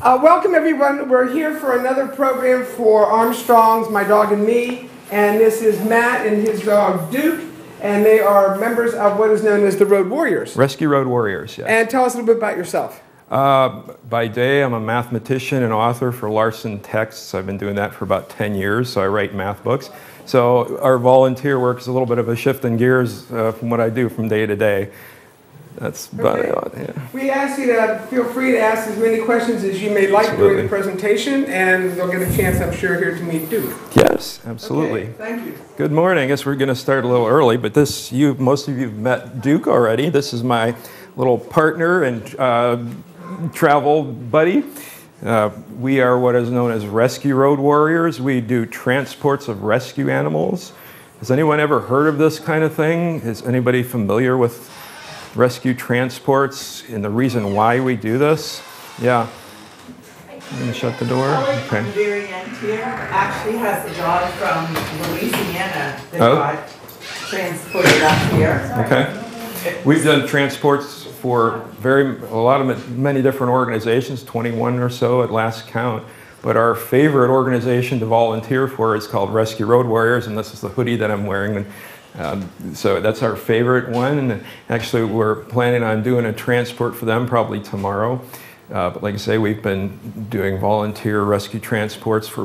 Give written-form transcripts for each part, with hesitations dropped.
Welcome everyone. We're here for another program for Armstrong's My Dog and Me, and this is Matt and his dog Duke, and they are members of what is known as the Road Warriors. Rescue Road Warriors, yes. And tell us a little bit about yourself. By day, I'm a mathematician and author for Larson Texts. I've been doing that for about 10 years, so I write math books. So our volunteer work is a little bit of a shift in gears from what I do from day to day. That's about it. Yeah. We ask you to feel free to ask as many questions as you may like during the presentation, and you'll get a chance, I'm sure, here to meet Duke. Yes, absolutely. Okay, thank you. Good morning. I guess we're going to start a little early, but most of you have met Duke already. This is my little partner and travel buddy. We are what is known as Rescue Road Warriors. We do transports of rescue animals. Has anyone ever heard of this kind of thing? Is anybody familiar with rescue transports and the reason why we do this? Yeah. I'm going to shut the door. Okay. The very end here actually has the dog from Louisiana that got transported up here. Okay. We've done transports for many different organizations, 21 or so at last count. But our favorite organization to volunteer for is called Rescue Road Warriors, and this is the hoodie that I'm wearing. So that's our favorite one, and actually we're planning on doing a transport for them probably tomorrow. But like I say, we've been doing volunteer rescue transports for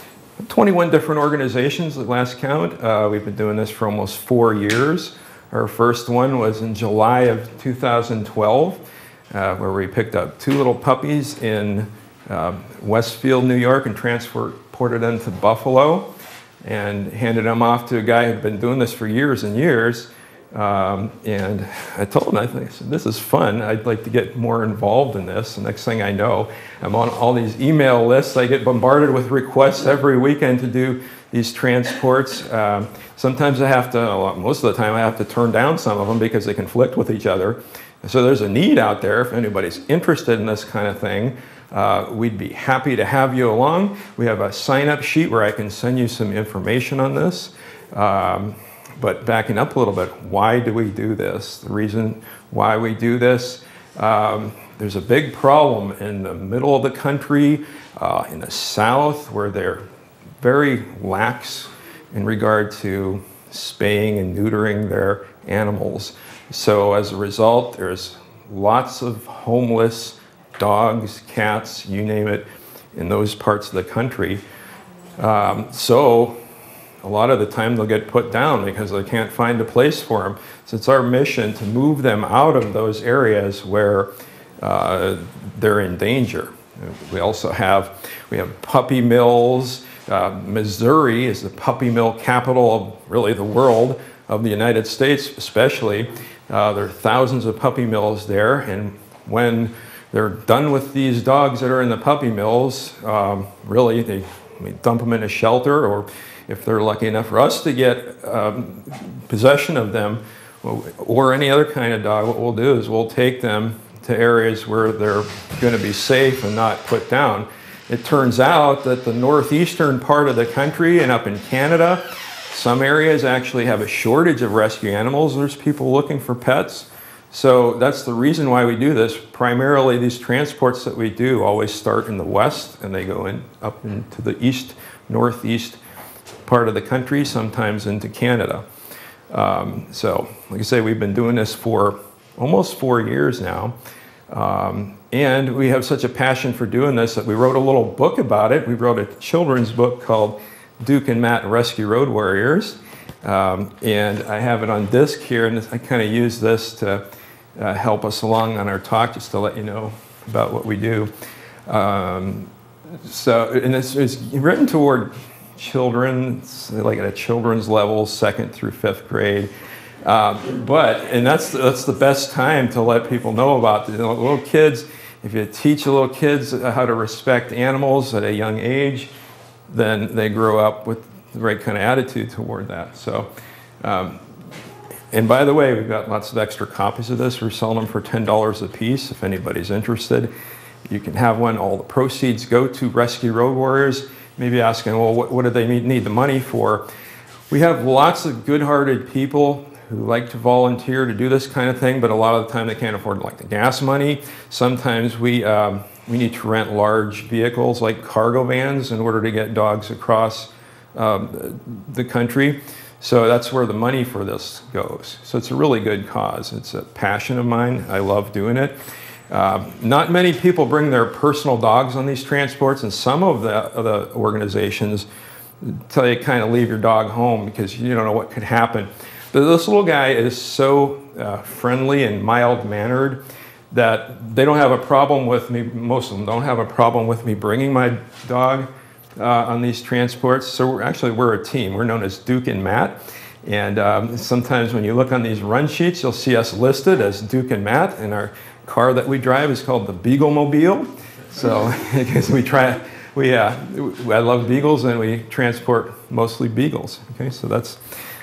21 different organizations at last count. We've been doing this for almost 4 years. Our first one was in July of 2012, where we picked up 2 little puppies in Westfield, New York, and transported them to Buffalo, and handed them off to a guy who'd been doing this for years and years. And I told him, I said, this is fun. I'd like to get more involved in this. The next thing I know, I'm on all these email lists. I get bombarded with requests every weekend to do these transports. Sometimes I have to, most of the time I have to turn down some of them because they conflict with each other. So there's a need out there if anybody's interested in this kind of thing. We'd be happy to have you along. We have a sign-up sheet where I can send you some information on this. But backing up a little bit, why do we do this? The reason why we do this, there's a big problem in the middle of the country, in the South, where they're very lax in regard to spaying and neutering their animals. So as a result, there's lots of homeless dogs, cats, you name it, in those parts of the country. So a lot of the time they'll get put down because they can't find a place for them. So it's our mission to move them out of those areas where they're in danger. We also have puppy mills. Missouri is the puppy mill capital of really the world, of the United States especially. There are thousands of puppy mills there, and when they're done with these dogs that are in the puppy mills, really they dump them in a shelter, or if they're lucky enough for us to get possession of them, or any other kind of dog, what we'll do is we'll take them to areas where they're going to be safe and not put down. It turns out that the northeastern part of the country and up in Canada, some areas actually have a shortage of rescue animals. There's people looking for pets. So that's the reason why we do this. Primarily, these transports that we do always start in the west, and they go up into the east, northeast part of the country, sometimes into Canada. So, like I say, we've been doing this for almost 4 years now. And we have such a passion for doing this that we wrote a little book about it. We wrote a children's book called Duke and Matt Rescue Road Warriors. And I have it on disc here, and I kind of use this to help us along on our talk, just to let you know about what we do. And it's written toward children, like at a children's level, 2nd through 5th grade. And that's the best time to let people know about the little kids. If you teach little kids how to respect animals at a young age, then they grow up with the right kind of attitude toward that. So, and by the way, we've got lots of extra copies of this. We're selling them for $10 a piece. If anybody's interested, you can have one. All the proceeds go to Rescue Road Warriors. Maybe asking, well, what do they need the money for? We have lots of good-hearted people who like to volunteer to do this kind of thing, but a lot of the time they can't afford like the gas money. Sometimes we need to rent large vehicles like cargo vans in order to get dogs across the country. So that's where the money for this goes. So it's a really good cause. It's a passion of mine. I love doing it. Not many people bring their personal dogs on these transports, and some of the organizations tell you kind of leave your dog home because you don't know what could happen. But this little guy is so friendly and mild-mannered that they don't have a problem with me, most of them don't have a problem with me bringing my dog on these transports. So we're a team. We're known as Duke and Matt. And sometimes when you look on these run sheets, you'll see us listed as Duke and Matt, and our car that we drive is called the Beagle Mobile. So because I love beagles, and we transport mostly beagles. Okay, so that's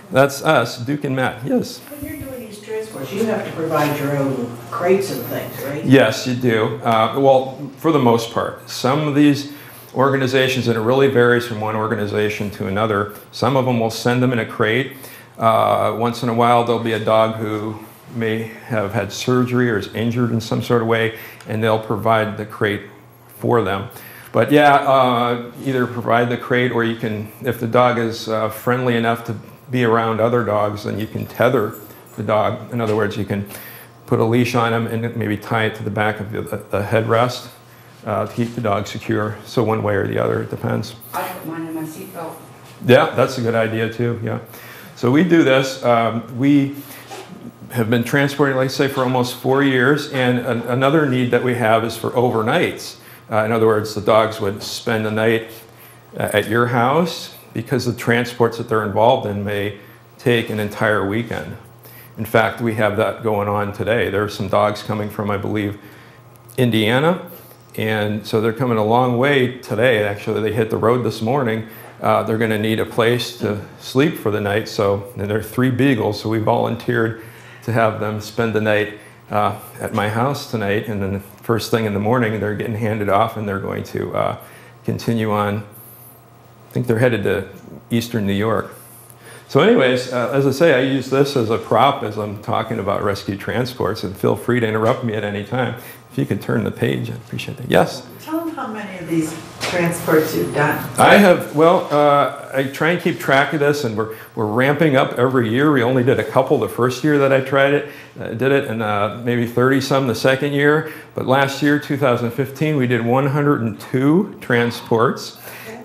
us, Duke and Matt. Yes. When you're doing these transports, you have to provide your own crates and things, right? Yes, you do. Well, for the most part. Some of these organizations, and it really varies from one organization to another, some of them will send them in a crate. Once in a while, there'll be a dog who may have had surgery or is injured in some sort of way, and they'll provide the crate for them. But yeah, either provide the crate, or you can, if the dog is friendly enough to be around other dogs, then you can tether the dog. In other words, you can put a leash on him and maybe tie it to the back of the headrest to keep the dog secure. So one way or the other, it depends. I put mine in my seatbelt. Yeah, that's a good idea too, yeah. So we do this. We have been transporting, like I say, for almost 4 years, and another need that we have is for overnights. In other words, the dogs would spend the night at your house because the transports that they're involved in may take an entire weekend. In fact, we have that going on today. There are some dogs coming from, I believe, Indiana, and so they're coming a long way today. Actually, they hit the road this morning. They're going to need a place to sleep for the night, so and there are 3 beagles, so we volunteered to have them spend the night at my house tonight, and then first thing in the morning they're getting handed off, and they're going to continue on. I think they're headed to eastern New York. So anyways, as I say, I use this as a prop as I'm talking about rescue transports, and feel free to interrupt me at any time. If you could turn the page, I'd appreciate that. Yes? Tell them how many of these transports you've done. I have, well, I try and keep track of this, and we're ramping up every year. We only did a couple the first year that I tried it, and maybe 30 some the second year. But last year, 2015, we did 102 transports.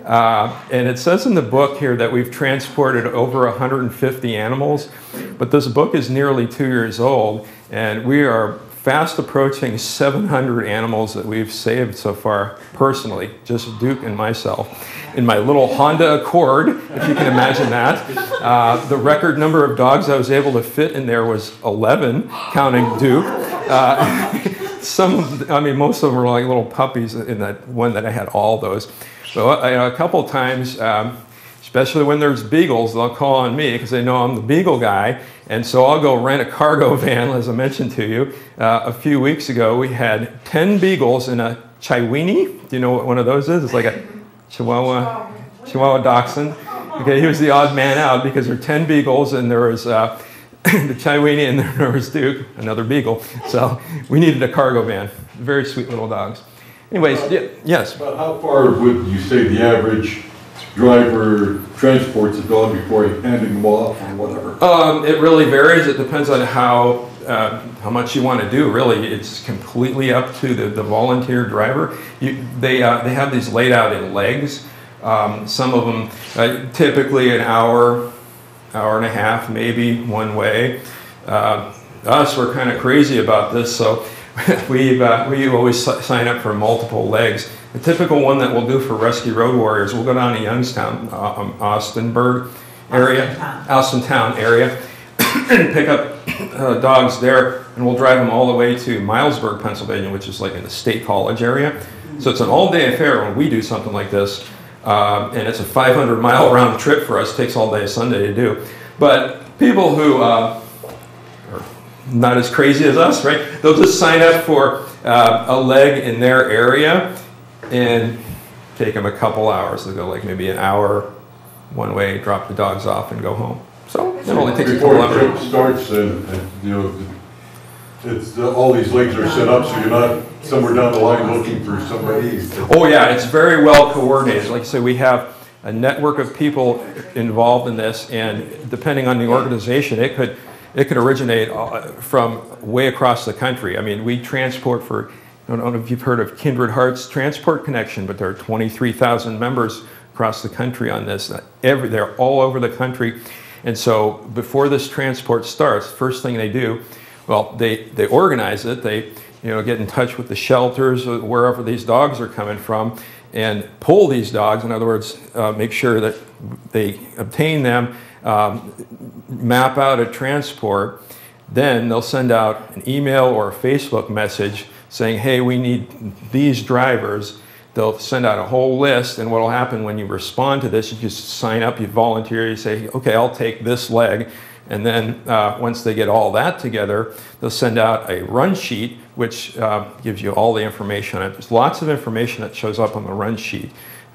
And it says in the book here that we've transported over 150 animals, but this book is nearly 2 years old, and we are fast approaching 700 animals that we've saved so far personally, just Duke and myself, in my little Honda Accord, if you can imagine that. The record number of dogs I was able to fit in there was 11, counting Duke. Most of them were like little puppies in that one that I had all those. So a couple times, especially when there's beagles, they'll call on me because they know I'm the beagle guy. And so I'll go rent a cargo van, as I mentioned to you. A few weeks ago, we had 10 beagles in a Chiweenie. Do you know what one of those is? It's like a Chihuahua Dachshund. Okay, he was the odd man out because there were 10 beagles, and there was the Chiweenie, and there was Duke, another beagle. So we needed a cargo van. Very sweet little dogs. Anyways, yes? About how far would you say the average driver transports a dog before handing them off or whatever? It really varies. It depends on how much you want to do, really. It's completely up to the volunteer driver. They have these laid out in legs. Some of them, typically an hour and a half, maybe one way. Us, we're kind of crazy about this, so we always sign up for multiple legs. The typical one that we'll do for Rescue Road Warriors, we'll go down to Youngstown, Austin Town area, and pick up dogs there, and we'll drive them all the way to Milesburg, Pennsylvania, which is like in the State College area. So it's an all-day affair when we do something like this, and it's a 500-mile round trip for us. It takes all day Sunday to do. But people who are not as crazy as us, right? They'll just sign up for a leg in their area and take them a couple hours. They'll go like maybe an hour one way, drop the dogs off, and go home. So it only takes a Before couple a trip hours. starts, and you know, it's all these legs are set up so you're not somewhere down the line looking for somebody. Oh yeah, it's very well coordinated. Like I say, we have a network of people involved in this, and depending on the organization, it could originate from way across the country. I mean, we transport for, I don't know if you've heard of Kindred Hearts Transport Connection, but there are 23,000 members across the country on this. They're all over the country. And so before this transport starts, first thing they do, well, they organize it. They get in touch with the shelters or wherever these dogs are coming from and pull these dogs. In other words, make sure that they obtain them, map out a transport. Then they'll send out an email or a Facebook message saying, hey, we need these drivers. They'll send out a whole list, and what will happen when you respond to this, you just sign up, you volunteer, you say, okay, I'll take this leg. And then once they get all that together, they'll send out a run sheet, which gives you all the information. There's lots of information that shows up on the run sheet.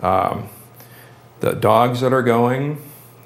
The dogs that are going,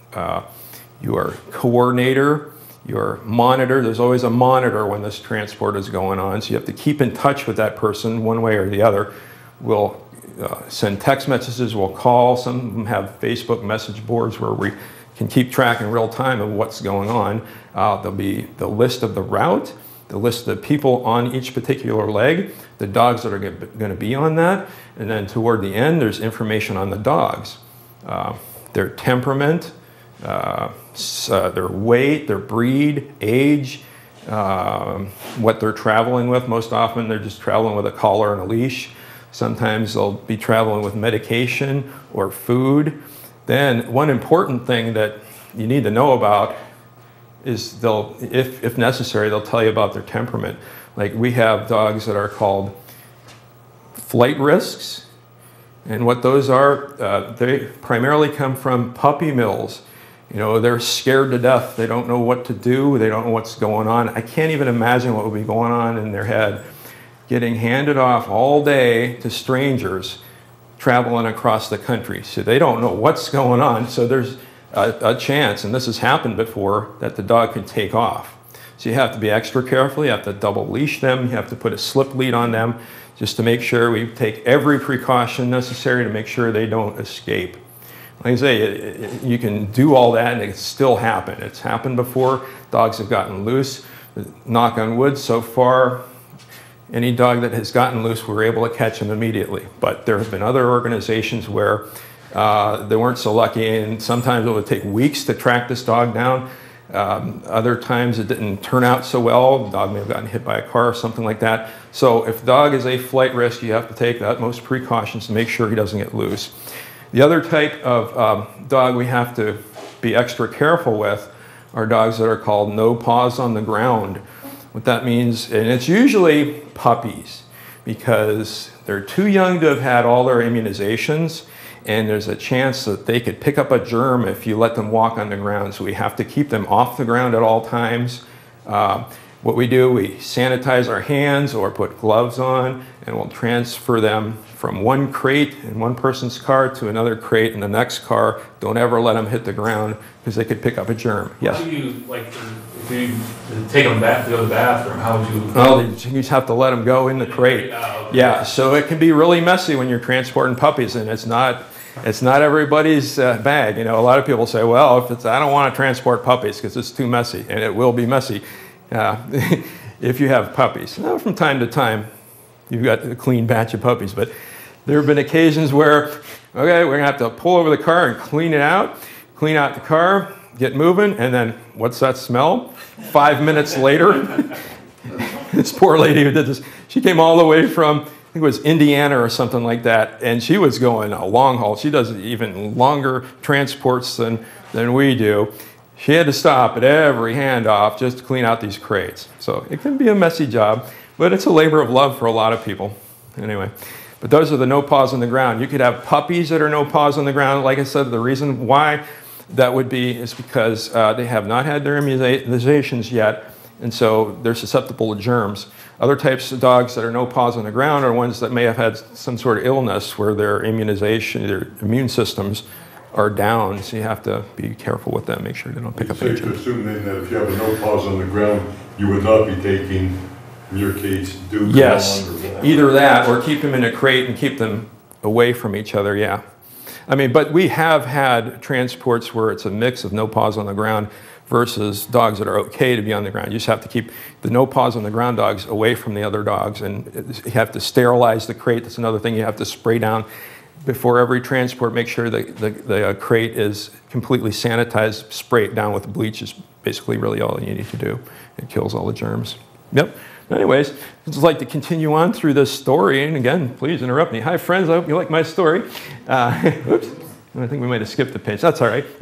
your coordinator, your monitor. There's always a monitor when this transport is going on, so you have to keep in touch with that person one way or the other. We'll send text messages, we'll call. Some of them have Facebook message boards where we can keep track in real time of what's going on. There'll be the list of the route, the list of the people on each particular leg, the dogs that are going to be on that, and then toward the end there's information on the dogs. Their temperament, their weight, their breed, age, what they're traveling with. Most often they're just traveling with a collar and a leash. Sometimes they'll be traveling with medication or food. Then one important thing that you need to know about is if necessary, they'll tell you about their temperament. Like we have dogs that are called flight risks. And what those are, they primarily come from puppy mills. They're scared to death. They don't know what to do. They don't know what's going on. I can't even imagine what would be going on in their head, getting handed off all day to strangers traveling across the country. So they don't know what's going on. So there's a chance, and this has happened before, that the dog can take off. So you have to be extra careful. You have to double leash them. You have to put a slip lead on them just to make sure we take every precaution necessary to make sure they don't escape. Like I say, you can do all that and it can still happen. It's happened before. Dogs have gotten loose. Knock on wood, so far, any dog that has gotten loose, we're able to catch them immediately. But there have been other organizations where they weren't so lucky, and sometimes it would take weeks to track this dog down. Other times it didn't turn out so well. The dog may have gotten hit by a car or something like that. So if the dog is a flight risk, you have to take the utmost precautions to make sure he doesn't get loose. The other type of dog we have to be extra careful with are dogs that are called no paws on the ground. What that means, and it's usually puppies, because they're too young to have had all their immunizations, and there's a chance that they could pick up a germ if you let them walk on the ground. So we have to keep them off the ground at all times. What we do, we sanitize our hands or put gloves on, and we'll transfer them from one crate in one person's car to another crate in the next car. Don't ever let them hit the ground because they could pick up a germ. Yes? How do you, like, if you take them back to go to the bathroom, how would you? Oh, you just have to let them go in the crate. Oh, okay. Yeah, so it can be really messy when you're transporting puppies, and it's not everybody's bag. A lot of people say, well, I don't want to transport puppies because it's too messy, and it will be messy if you have puppies. Now, from time to time, you've got a clean batch of puppies, but there have been occasions where, okay, we're going to have to pull over the car and clean it out, clean out the car, get moving, and then what's that smell? 5 minutes later, this poor lady who did this, she came all the way from, I think it was Indiana or something like that, and she was going a long haul. She does even longer transports than we do. She had to stop at every handoff just to clean out these crates. So it can be a messy job, but it's a labor of love for a lot of people. Anyway, but those are the no paws on the ground. You could have puppies that are no paws on the ground. Like I said, the reason why that would be is because they have not had their immunizations yet, and so they're susceptible to germs. Other types of dogs that are no paws on the ground are ones that may have had some sort of illness where their immune systems are down, so you have to be careful with them, make sure they don't pick up It's safe anything. to assume then that if you have a no pause on the ground, you would not be taking, in your case, Duke Yes, on or whatever. either that or keep them in a crate and keep them away from each other, yeah. I mean, but we have had transports where it's a mix of no paws on the ground versus dogs that are okay to be on the ground. You just have to keep the no paws on the ground dogs away from the other dogs, and you have to sterilize the crate. That's another thing you have to spray down before every transport. Make sure that the crate is completely sanitized. Spray it down with bleach is basically really all you need to do. It kills all the germs. Yep. Anyways, I'd just like to continue on through this story, and again, please interrupt me. Hi friends, I hope you like my story. Oops, I think we might have skipped a page. That's all right.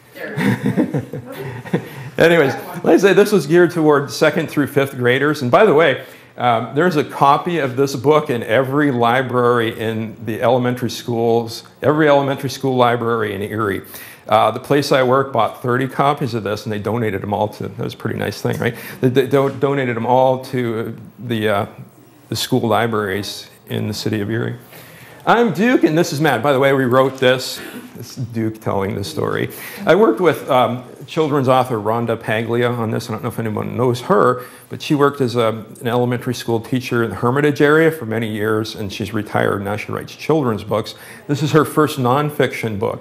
Anyways, like I say, this was geared toward 2nd through 5th graders, and by the way, there's a copy of this book in every library in the elementary schools, every elementary school library in Erie. The place I work bought 30 copies of this, and they donated them all to, that was a pretty nice thing, right? They donated them all to the school libraries in the city of Erie. I'm Duke, and this is Matt. By the way, we wrote this. This is Duke telling the story. I worked with children's author Rhonda Paglia on this. I don't know if anyone knows her, but she worked as an elementary school teacher in the Hermitage area for many years, and she's retired. Now she writes children's books. This is her first nonfiction book.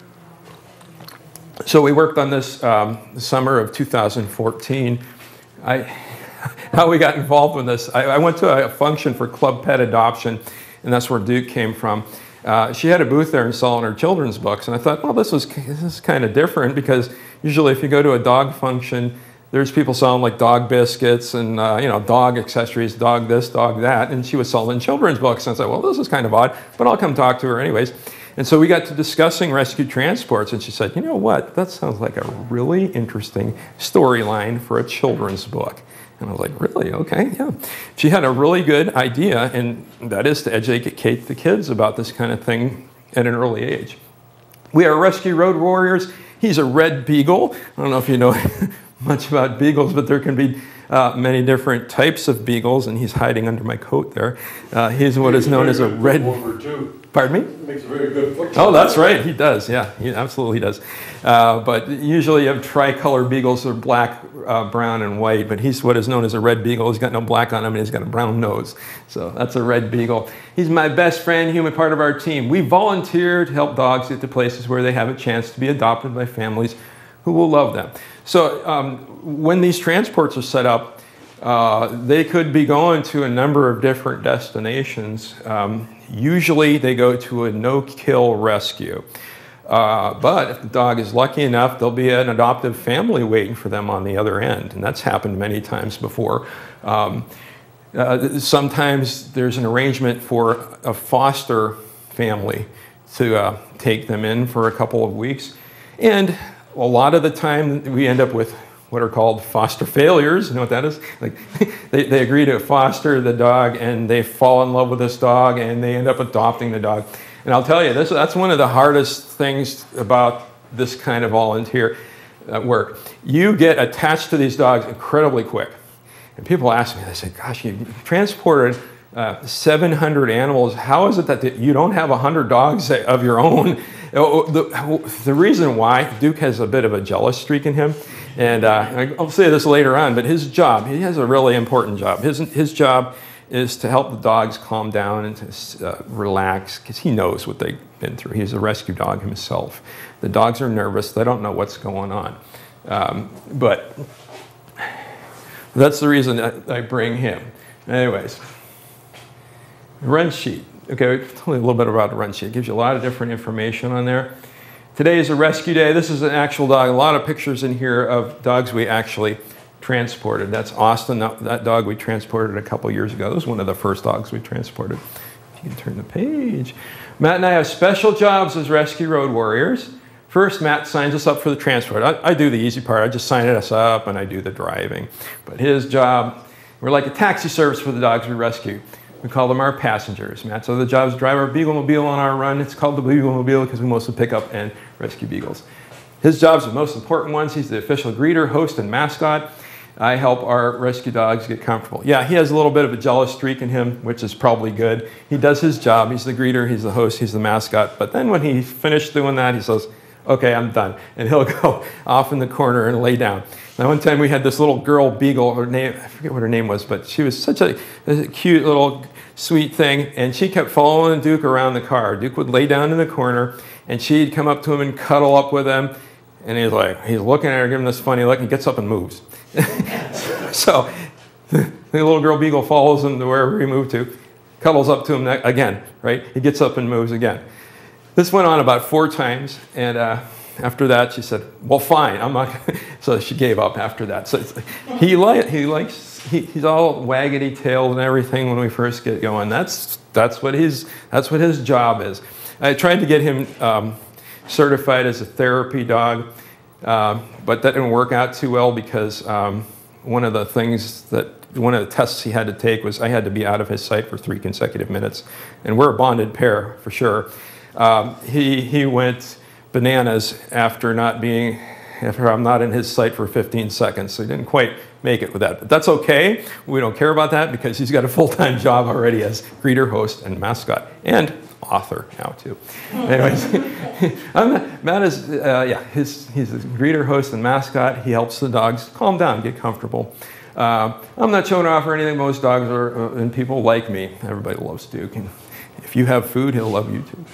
So we worked on this the summer of 2014. How we got involved with this, I went to a function for Club Pet Adoption, and that's where Duke came from. She had a booth there and selling her children's books, and I thought, well, this is kind of different, because usually if you go to a dog function, there's people selling like dog biscuits and dog accessories, dog this, dog that, and she was selling children's books. And I thought, well, this is kind of odd, but I'll come talk to her anyways. And so we got to discussing rescue transports, and she said, you know what, that sounds like a really interesting storyline for a children's book. And I was like, really? Okay, yeah. She had a really good idea, and that is to educate the kids about this kind of thing at an early age. We are Rescue Road Warriors. He's a red beagle. I don't know if you know much about beagles, but there can be many different types of beagles, and he's hiding under my coat there. He's what is known as a red... Pardon me? Makes a very good foot. Oh, that's right. He does. Yeah, he absolutely does. But usually you have tricolor beagles that are black, brown, and white. But he's what is known as a red beagle. He's got no black on him, and he's got a brown nose. So that's a red beagle. He's my best friend, human part of our team. We volunteer to help dogs get to places where they have a chance to be adopted by families who will love them. So when these transports are set up, they could be going to a number of different destinations. Usually they go to a no-kill rescue. But if the dog is lucky enough, there'll be an adoptive family waiting for them on the other end. And that's happened many times before. Sometimes there's an arrangement for a foster family to take them in for a couple of weeks. And a lot of the time we end up with what are called foster failures. You know what that is? Like they agree to foster the dog, and they fall in love with this dog, and they end up adopting the dog. And I'll tell you, that's one of the hardest things about this kind of volunteer work. You get attached to these dogs incredibly quick. And people ask me, they say, gosh, you transported 700 animals. How is it that you don't have 100 dogs of your own? The reason why, Duke has a bit of a jealous streak in him. And I'll say this later on, but his job, he has a really important job. His job is to help the dogs calm down and to relax, because he knows what they've been through. He's a rescue dog himself. The dogs are nervous. They don't know what's going on. But that's the reason that I bring him. Anyways, run sheet. Okay, I'll tell you a little bit about the run sheet. It gives you a lot of different information on there. Today is a rescue day. This is an actual dog. A lot of pictures in here of dogs we actually transported. That's Austin, that dog we transported a couple years ago. That was one of the first dogs we transported. If you can turn the page. Matt and I have special jobs as Rescue Road Warriors. First, Matt signs us up for the transport. I do the easy part. I just sign us up and I do the driving. But his job, we're like a taxi service for the dogs we rescue. We call them our passengers. Matt's other job is to drive our Beagle-mobile on our run. It's called the Beagle-mobile because we mostly pick up and rescue beagles. His job's the most important ones. He's the official greeter, host, and mascot. I help our rescue dogs get comfortable. Yeah, he has a little bit of a jealous streak in him, which is probably good. He does his job. He's the greeter, he's the host, he's the mascot. But then when he's finished doing that, he says, okay, I'm done. And he'll go off in the corner and lay down. Now, one time we had this little girl beagle, her name, I forget what her name was, but she was such a cute little sweet thing, and she kept following Duke around the car. Duke would lay down in the corner, and she'd come up to him and cuddle up with him, and he's looking at her, giving this funny look, and he gets up and moves. So the little girl beagle follows him to wherever he moved to, cuddles up to him again, right? He gets up and moves again. This went on about 4 times, and after that, she said, well, fine, I'm not gonna. So she gave up after that. So it's he's all waggedy tailed and everything when we first get going. That's what his job is. I tried to get him certified as a therapy dog, but that didn't work out too well because one of the tests he had to take was I had to be out of his sight for 3 consecutive minutes, and we're a bonded pair for sure. He went bananas after I'm not in his sight for 15 seconds, so he didn't quite make it with that. But that's okay. We don't care about that because he's got a full-time job already as greeter, host, and mascot, and author now too. Anyways, Matt is, he's a greeter, host, and mascot. He helps the dogs calm down, get comfortable. I'm not showing off or anything. Most dogs are, and people like me. Everybody loves Duke, and if you have food, he'll love you too.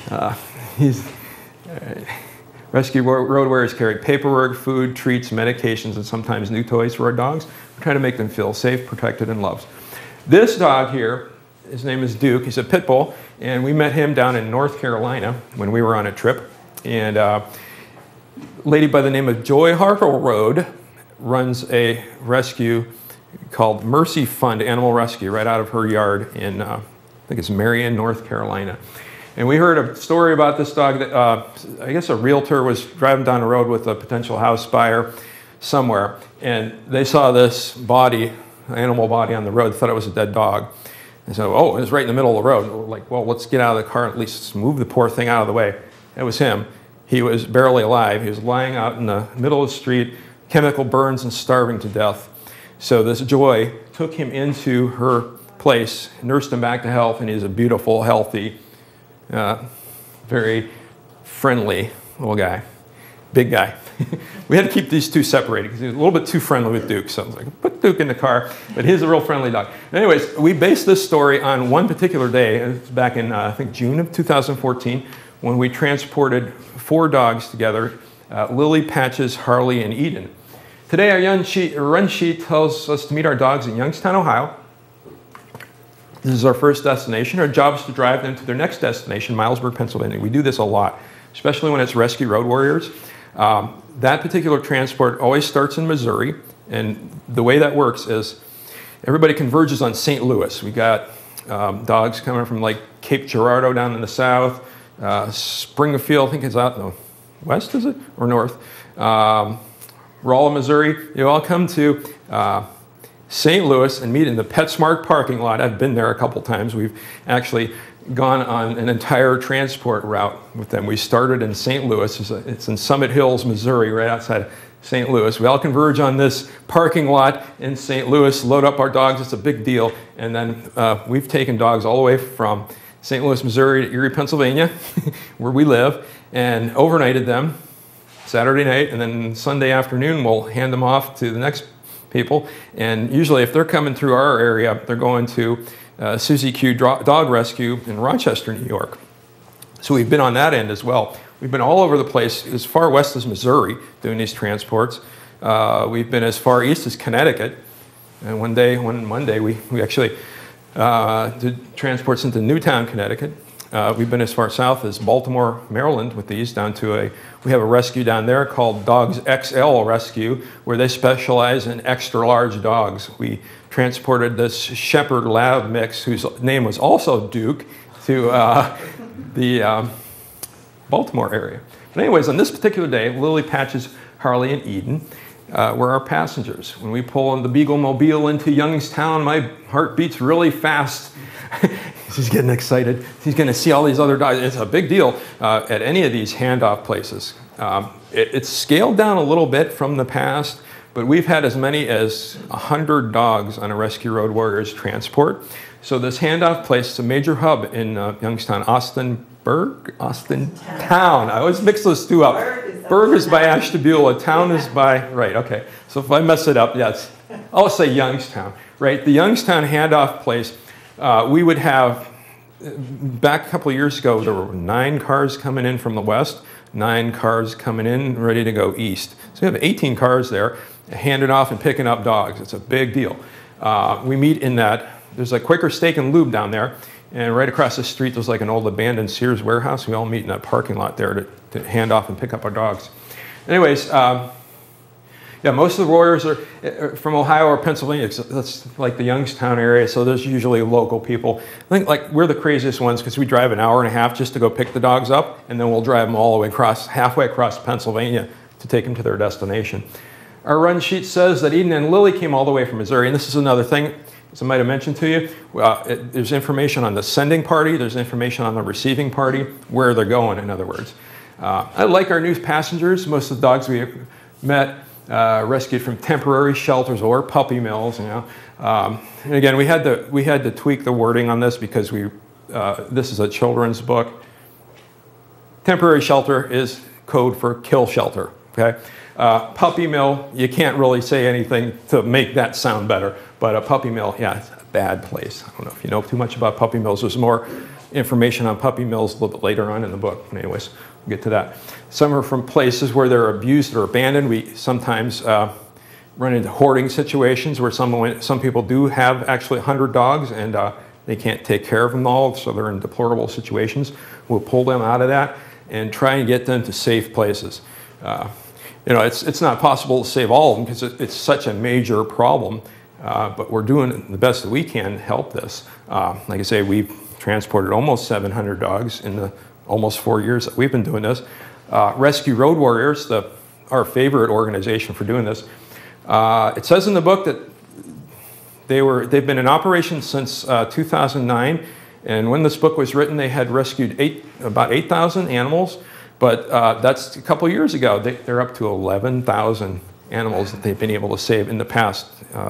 Rescue road warriors carry paperwork, food, treats, medications, and sometimes new toys for our dogs. We try to make them feel safe, protected, and loved. This dog here, his name is Duke. He's a pit bull, and we met him down in North Carolina when we were on a trip. And a lady by the name of Joy Harkleroad runs a rescue called Mercy Fund Animal Rescue right out of her yard in, I think it's Marion, North Carolina. And we heard a story about this dog that I guess a realtor was driving down the road with a potential house buyer somewhere, and they saw this body, animal body on the road, thought it was a dead dog. And so, oh, it was right in the middle of the road. We're like, well, let's get out of the car and at least move the poor thing out of the way. It was him. He was barely alive. He was lying out in the middle of the street, chemical burns and starving to death. So this Joy took him into her place, nursed him back to health, and he's a beautiful, healthy, very friendly little guy, big guy. We had to keep these two separated because he was a little bit too friendly with Duke. So I was like, put Duke in the car, but he's a real friendly dog. Anyways, we based this story on one particular day. It was back in, I think, June of 2014, when we transported 4 dogs together, Lily, Patches, Harley, and Eden. Today, our run sheet tells us to meet our dogs in Youngstown, Ohio. This is our first destination. Our job is to drive them to their next destination, Milesburg, Pennsylvania. We do this a lot, especially when it's rescue road warriors. That particular transport always starts in Missouri, and the way that works is everybody converges on St. Louis. We got dogs coming from like Cape Girardeau down in the south, Springfield, I think it's out in the west, is it? Or north? Rolla, Missouri. You all come to St. Louis and meet in the PetSmart parking lot. I've been there a couple times. We've actually gone on an entire transport route with them. We started in St. Louis. It's in Summit Hills, Missouri, right outside St. Louis. We all converge on this parking lot in St. Louis, load up our dogs. It's a big deal. And then we've taken dogs all the way from St. Louis, Missouri to Erie, Pennsylvania, where we live, and overnighted them Saturday night. And then Sunday afternoon, we'll hand them off to the next people. And usually if they're coming through our area, they're going to Susie Q Dog Rescue in Rochester, New York. So we've been on that end as well. We've been all over the place, as far west as Missouri, doing these transports. We've been as far east as Connecticut. And one Monday, we actually did transports into Newtown, Connecticut. We've been as far south as Baltimore, Maryland with these, down to we have a rescue down there called Dogs XL Rescue, where they specialize in extra large dogs. We transported this Shepherd Lab mix, whose name was also Duke, to the Baltimore area. But anyways, on this particular day, Lily, Patches, Harley, and Eden were our passengers. When we pull in the Beagle Mobile into Youngstown, my heart beats really fast. He's getting excited. He's going to see all these other dogs. It's a big deal at any of these handoff places. It's scaled down a little bit from the past, but we've had as many as 100 dogs on a Rescue Road Warriors transport. So this handoff place is a major hub in Youngstown, Austin, Berg, Austin, Town. I always mix those two up. Berg is by Ashtabula, Town is by, right, okay. So if I mess it up, yes, I'll say Youngstown, right? The Youngstown handoff place, we would have, back a couple of years ago, there were 9 cars coming in from the west, 9 cars coming in, ready to go east. So we have 18 cars there, handing off and picking up dogs. It's a big deal. We meet in that, there's a Quaker Steak and Lube down there, and right across the street there's like an old abandoned Sears warehouse. We all meet in that parking lot there to hand off and pick up our dogs. Anyways, yeah, most of the warriors are from Ohio or Pennsylvania. That's like the Youngstown area, so there's usually local people. I think like we're the craziest ones because we drive an hour and a half just to go pick the dogs up, and then we'll drive them all the way across, halfway across Pennsylvania to take them to their destination. Our run sheet says that Eden and Lily came all the way from Missouri, and this is another thing, as I might have mentioned to you, there's information on the sending party, there's information on the receiving party, where they're going, in other words. I like our new passengers. Most of the dogs we met rescued from temporary shelters or puppy mills, you know. And again, we had to tweak the wording on this because this is a children's book. Temporary shelter is code for kill shelter, okay? Puppy mill, you can't really say anything to make that sound better, but a puppy mill, yeah, it's a bad place. I don't know if you know too much about puppy mills. There's more information on puppy mills a little bit later on in the book. Anyways, we'll get to that. Some are from places where they're abused or abandoned. We sometimes run into hoarding situations where some people do have actually 100 dogs and they can't take care of them all, so they're in deplorable situations. We'll pull them out of that and try and get them to safe places. You know, it's not possible to save all of them because it's such a major problem, but we're doing the best that we can to help this. Like I say, we've transported almost 700 dogs in the almost 4 years that we've been doing this. Rescue Road Warriors, our favorite organization for doing this, it says in the book that they've been in operation since 2009, and when this book was written, they had rescued about 8,000 animals. But that's a couple years ago. They're up to 11,000 animals that they've been able to save in the past,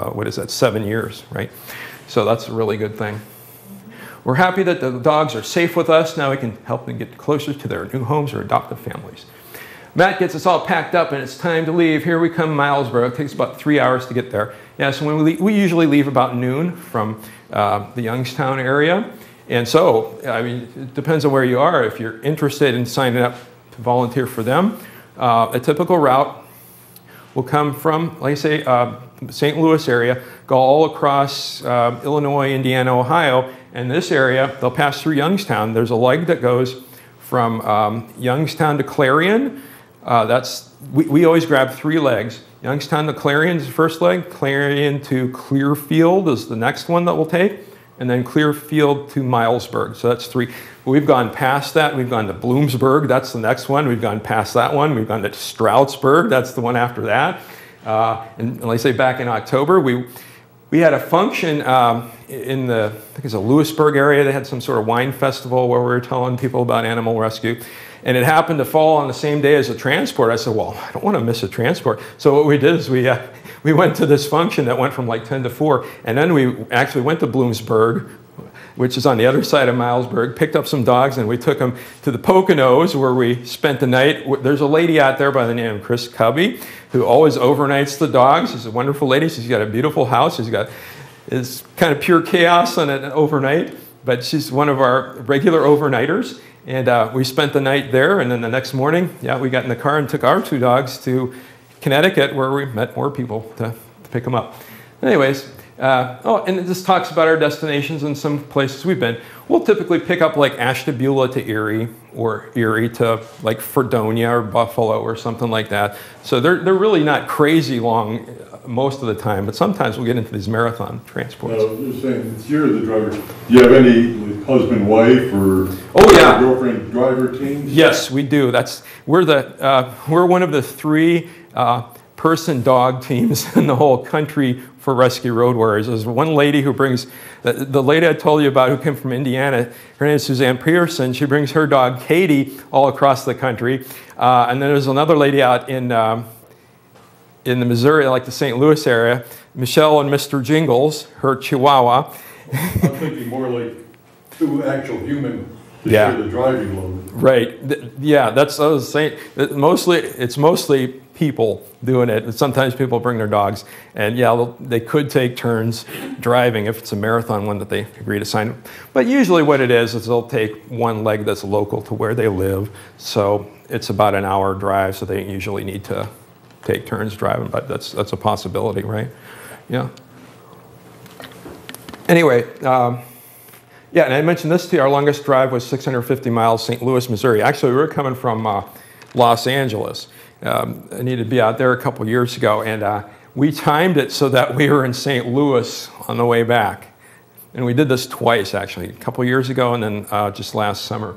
7 years, right? So that's a really good thing. We're happy that the dogs are safe with us. Now we can help them get closer to their new homes or adoptive families. Matt gets us all packed up and it's time to leave. Here we come, Milesboro. It takes about 3 hours to get there. Yeah, so when we usually leave about noon from the Youngstown area. And so, I mean, it depends on where you are. If you're interested in signing up to volunteer for them, a typical route will come from, like I say, St. Louis area, go all across Illinois, Indiana, Ohio, and this area, they'll pass through Youngstown. There's a leg that goes from Youngstown to Clarion. We always grab 3 legs. Youngstown to Clarion is the first leg, Clarion to Clearfield is the next one that we'll take, and then Clearfield to Milesburg. So that's 3. We've gone past that. We've gone to Bloomsburg. That's the next one. We've gone past that one. We've gone to Stroudsburg. That's the one after that. And like I say, back in October, we had a function in the, I think it's a Lewisburg area. They had some sort of wine festival where we were telling people about animal rescue. And it happened to fall on the same day as a transport. I said, well, I don't want to miss a transport. So what we did is we went to this function that went from like 10 to 4. And then we actually went to Bloomsburg, which is on the other side of Milesburg, picked up some dogs, and we took them to the Poconos where we spent the night. There's a lady out there by the name of Chris Cubby who always overnights the dogs. She's a wonderful lady. She's got a beautiful house. It's kind of pure chaos on an overnight, but she's one of our regular overnighters. And we spent the night there, and then the next morning, yeah, we got in the car and took our 2 dogs to Connecticut where we met more people to pick them up. Anyways, and this talks about our destinations and some places we've been. We'll typically pick up like Ashtabula to Erie, or Erie to like Fredonia or Buffalo or something like that. So they're really not crazy long most of the time, but sometimes we'll get into these marathon transports. You're saying you're the driver. Do you have any like, husband, wife, or girlfriend driver teams? Yes, we do. We're one of the 3 person dog teams in the whole country for Rescue Road Warriors. There's one lady who brings, the lady I told you about who came from Indiana, her name is Suzanne Pearson. She brings her dog Katie all across the country. And then there's another lady out in the Missouri, like the St. Louis area, Michelle and Mr. Jingles, her Chihuahua. I'm thinking more like 2 actual human Yeah. The driving load. Right. Yeah, that's what I was saying. It's mostly people doing it. Sometimes people bring their dogs, and yeah, they could take turns driving if it's a marathon one that they agree to sign. But usually what it is they'll take one leg that's local to where they live. So it's about an hour drive, so they usually need to take turns driving, but that's a possibility, right? Yeah. Anyway, yeah, and I mentioned this to you. Our longest drive was 650 miles, St. Louis, Missouri. Actually, we were coming from Los Angeles. I needed to be out there a couple years ago, and we timed it so that we were in St. Louis on the way back. And we did this twice, actually, a couple years ago and then just last summer.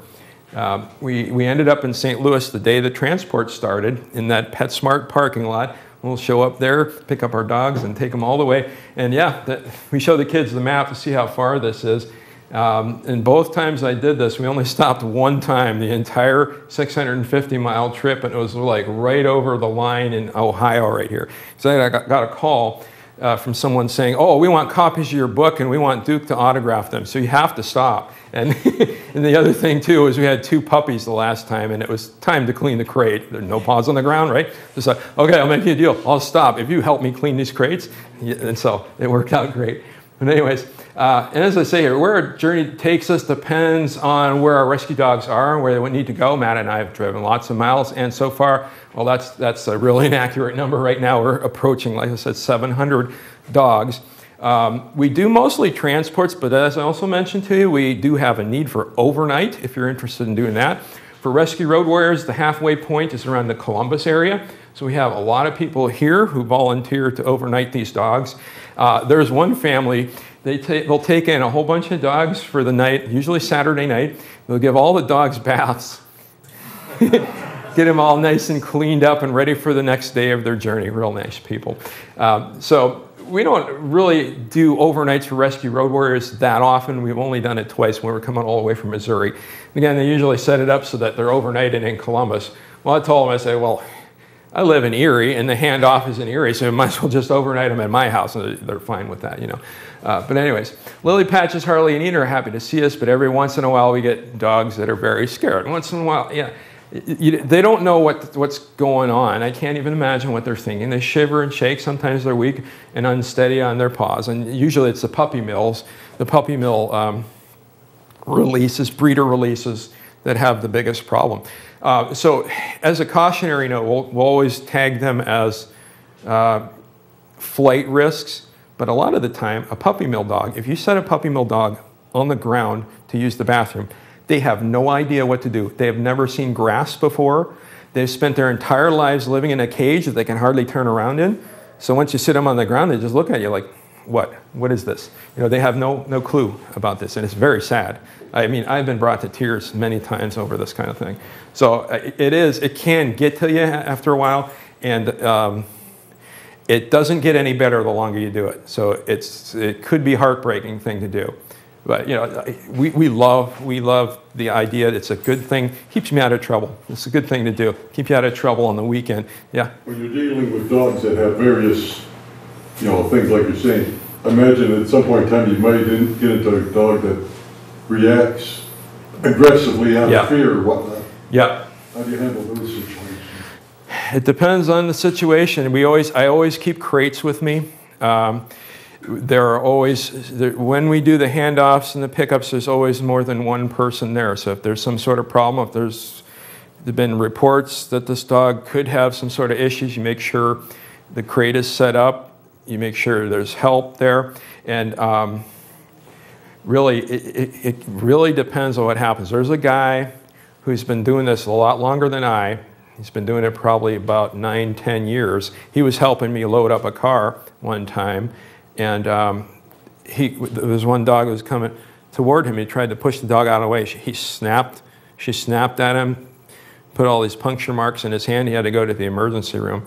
We ended up in St. Louis the day the transport started in that PetSmart parking lot. We'll show up there, pick up our dogs, and take them all the way. And yeah, we show the kids the map to see how far this is. And both times I did this, we only stopped one time the entire 650-mile trip, and it was like right over the line in Ohio right here. So I got a call from someone saying, oh, we want copies of your book, and we want Duke to autograph them, so you have to stop. And, and the other thing, too, is we had 2 puppies the last time, and it was time to clean the crate. There's no paws on the ground, right? Just like, okay, I'll make you a deal. I'll stop if you help me clean these crates. And so it worked out great. But anyways, and as I say here, where our journey takes us depends on where our rescue dogs are and where they need to go. Matt and I have driven lots of miles, and so far, well, that's a really inaccurate number right now. We're approaching, like I said, 700 dogs. We do mostly transports, but as I also mentioned to you, we do have a need for overnight if you're interested in doing that. For Rescue Road Warriors, the halfway point is around the Columbus area. So we have a lot of people here who volunteer to overnight these dogs. There's one family, they'll take in a whole bunch of dogs for the night, usually Saturday night. They'll give all the dogs baths, get them all nice and cleaned up and ready for the next day of their journey. Real nice people. So we don't really do overnights for Rescue Road Warriors that often. We've only done it twice when we're coming all the way from Missouri. Again, they usually set it up so that they're overnighted in Columbus. Well, I told them, I say, well, I live in Erie, and the handoff is in Erie, so I might as well just overnight them at my house, and they're fine with that, you know. But anyways, Lily Patches, Harley, and Enid are happy to see us, but every once in a while we get dogs that are very scared. Once in a while, yeah, they don't know what's going on. I can't even imagine what they're thinking. They shiver and shake. Sometimes they're weak and unsteady on their paws, and usually it's the puppy mills. The puppy mill releases, breeder releases, that have the biggest problem. So as a cautionary note, we'll always tag them as flight risks, but a lot of the time, a puppy mill dog, if you set a puppy mill dog on the ground to use the bathroom, they have no idea what to do. They have never seen grass before. They've spent their entire lives living in a cage that they can hardly turn around in. So once you sit them on the ground, they just look at you like, what? What is this? You know, they have no clue about this, and it's very sad. I mean, I've been brought to tears many times over this kind of thing. So it can get to you after a while, and it doesn't get any better the longer you do it. So it could be a heartbreaking thing to do. But you know, we love the idea. It's a good thing. Keeps me out of trouble. It's a good thing to do. Keep you out of trouble on the weekend. Yeah. When you're dealing with dogs that have various, you know, things like you're saying, I imagine at some point in time you might get into a dog that reacts aggressively out of fear or whatnot. Yeah. How do you handle those situations? It depends on the situation. I always keep crates with me. There are always, when we do the handoffs and the pickups, there's always more than one person there. So if there's some sort of problem, if there's been reports that this dog could have some sort of issues, you make sure the crate is set up. You make sure there's help there. And really, it really depends on what happens. There's a guy who's been doing this a lot longer than I. He's been doing it probably about 9-10 years. He was helping me load up a car one time, and there was one dog who was coming toward him. He tried to push the dog out of the way. She snapped at him, put all these puncture marks in his hand. He had to go to the emergency room.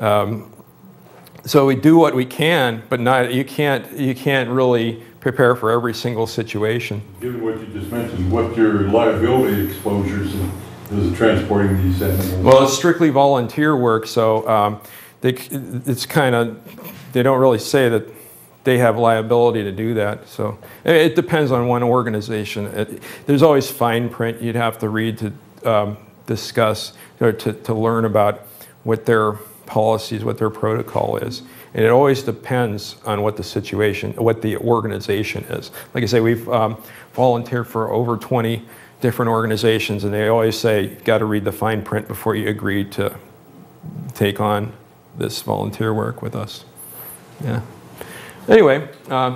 So we do what we can, but you can't really prepare for every single situation. Given what you just mentioned, what's your liability exposures in transporting these animals? Well, it's strictly volunteer work, so it's kind of, they don't really say that they have liability to do that. So it depends on one organization. There's always fine print you'd have to read to discuss or to learn about what their policies, what their protocol is. And it always depends on what the situation, what the organization is. Like I say, we've volunteered for over 20 different organizations, and they always say, you've got to read the fine print before you agree to take on this volunteer work with us. Yeah. Anyway,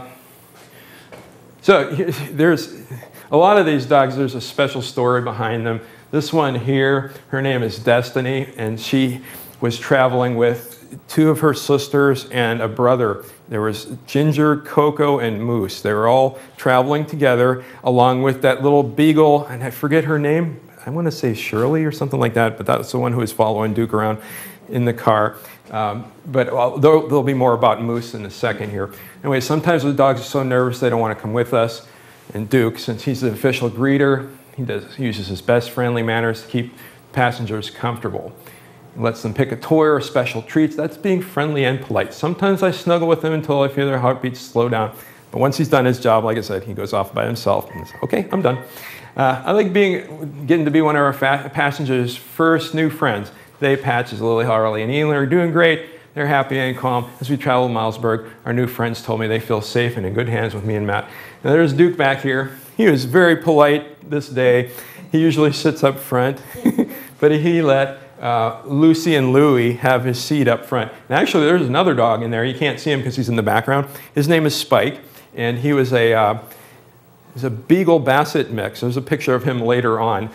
so there's a lot of these dogs, there's a special story behind them. This one here, her name is Destiny, and she was traveling with 2 of her sisters and a brother. There was Ginger, Coco, and Moose. They were all traveling together along with that little beagle, and I forget her name. I want to say Shirley or something like that, but that's the one who was following Duke around in the car. But there'll be more about Moose in a second here. Anyway, sometimes the dogs are so nervous they don't want to come with us. And Duke, since he's the official greeter, he uses his best friendly manners to keep passengers comfortable. He lets them pick a toy or special treats. That's being friendly and polite. Sometimes I snuggle with them until I feel their heartbeats slow down. But once he's done his job, like I said, he goes off by himself and says, okay, I'm done. I like getting to be one of our passengers' first new friends. They, Patches, Lily, Harley, and Elin are doing great. They're happy and calm. As we travel to Milesburg, our new friends told me they feel safe and in good hands with me and Matt. Now there's Duke back here. He was very polite this day. He usually sits up front, but he let Lucy and Louie have his seat up front. And actually, there's another dog in there. You can't see him because he's in the background. His name is Spike, and he was a beagle basset mix. There's a picture of him later on.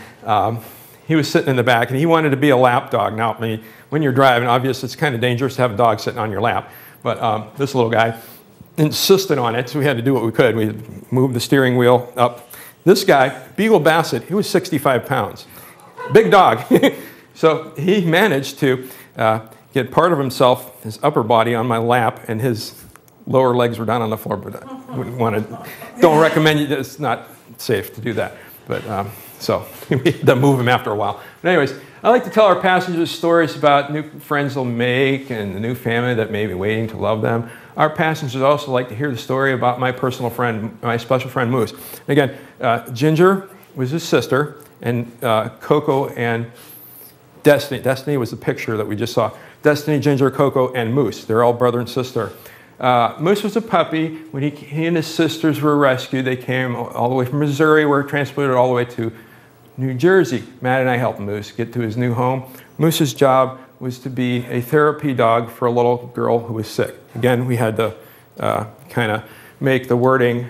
He was sitting in the back, and he wanted to be a lap dog. Now, when you're driving, obviously it's kind of dangerous to have a dog sitting on your lap. But this little guy insisted on it, so we had to do what we could. We moved the steering wheel up. This guy, Beagle Basset, he was 65 pounds. Big dog. So he managed to get part of himself, his upper body, on my lap, and his lower legs were down on the floor. But I wouldn't want to, don't recommend you, it's not safe to do that. But so we had to move him after a while. But anyways, I like to tell our passengers stories about new friends they'll make and the new family that may be waiting to love them. Our passengers also like to hear the story about my personal friend, my special friend Moose. Again, Ginger was his sister, and Coco and Destiny. Destiny was the picture that we just saw. Destiny, Ginger, Coco, and Moose. They're all brother and sister. Moose was a puppy. When he and his sisters were rescued, they came all the way from Missouri, were transported all the way to New Jersey. Matt and I helped Moose get to his new home. Moose's job was to be a therapy dog for a little girl who was sick. Again, we had to kind of make the wording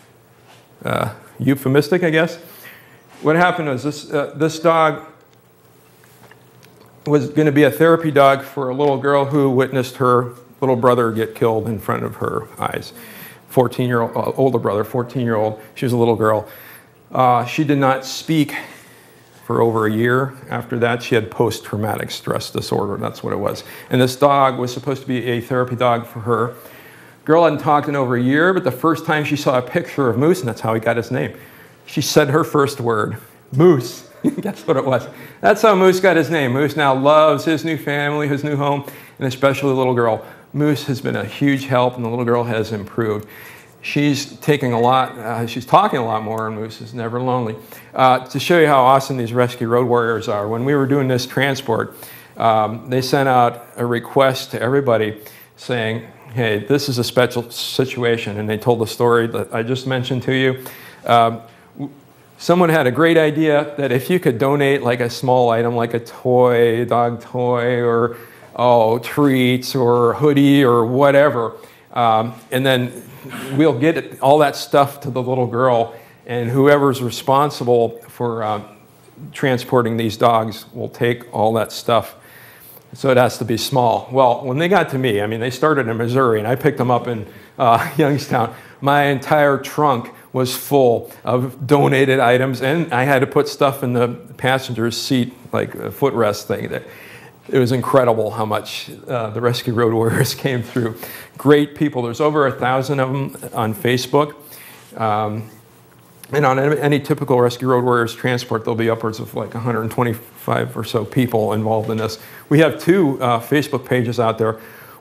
euphemistic, I guess. What happened was this dog was going to be a therapy dog for a little girl who witnessed her little brother get killed in front of her eyes. 14-year-old, older brother, 14-year-old. She was a little girl. She did not speak for over a year. After that, she had post-traumatic stress disorder. That's what it was. And this dog was supposed to be a therapy dog for her. Girl hadn't talked in over a year, but the first time she saw a picture of Moose, and that's how he got his name, she said her first word, Moose. That's what it was. That's how Moose got his name. Moose now loves his new family, his new home, and especially the little girl. Moose has been a huge help, and the little girl has improved. She's taking a lot, she's talking a lot more, and Moose is never lonely. To show you how awesome these rescue road warriors are, when we were doing this transport, they sent out a request to everybody saying, hey, this is a special situation, and they told the story that I just mentioned to you. Someone had a great idea that if you could donate like a small item, like a toy, a dog toy, or treats, or a hoodie, or whatever, and then we'll get all that stuff to the little girl, and whoever's responsible for transporting these dogs will take all that stuff. So it has to be small. Well, when they got to me, I mean, they started in Missouri, and I picked them up in Youngstown. My entire trunk was full of donated items, and I had to put stuff in the passenger's seat, like a footrest thing. It was incredible how much the Rescue Road Warriors came through. Great people. There's over 1,000 of them on Facebook. And on any typical Rescue Road Warriors transport, there'll be upwards of like 125 or so people involved in this. We have 2 Facebook pages out there.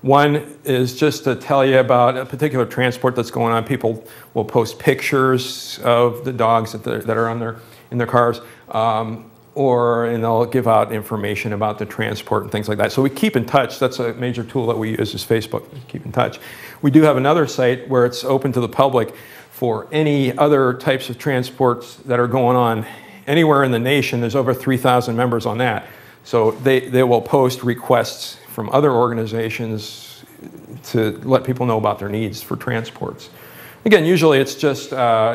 One is just to tell you about a particular transport that's going on. People will post pictures of the dogs that are on in their cars, and they'll give out information about the transport and things like that. So we keep in touch. That's a major tool that we use is Facebook, to keep in touch. We do have another site where it's open to the public for any other types of transports that are going on anywhere in the nation. There's over 3,000 members on that. So they will post requests from other organizations to let people know about their needs for transports. Again, usually it's just,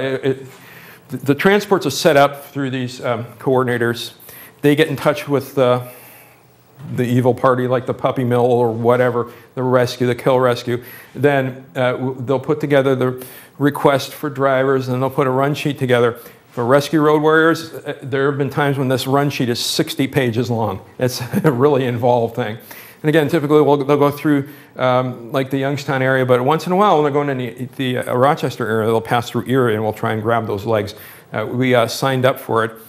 the transports are set up through these coordinators. They get in touch with the evil party, like the puppy mill or whatever, the rescue, the kill rescue. Then they'll put together the request for drivers, and they'll put a run sheet together. For rescue road warriors, there have been times when this run sheet is 60 pages long. It's a really involved thing. And again, typically they'll go through like the Youngstown area, but once in a while when they're going in the Rochester area, they'll pass through Erie, and we'll try and grab those legs. We signed up for it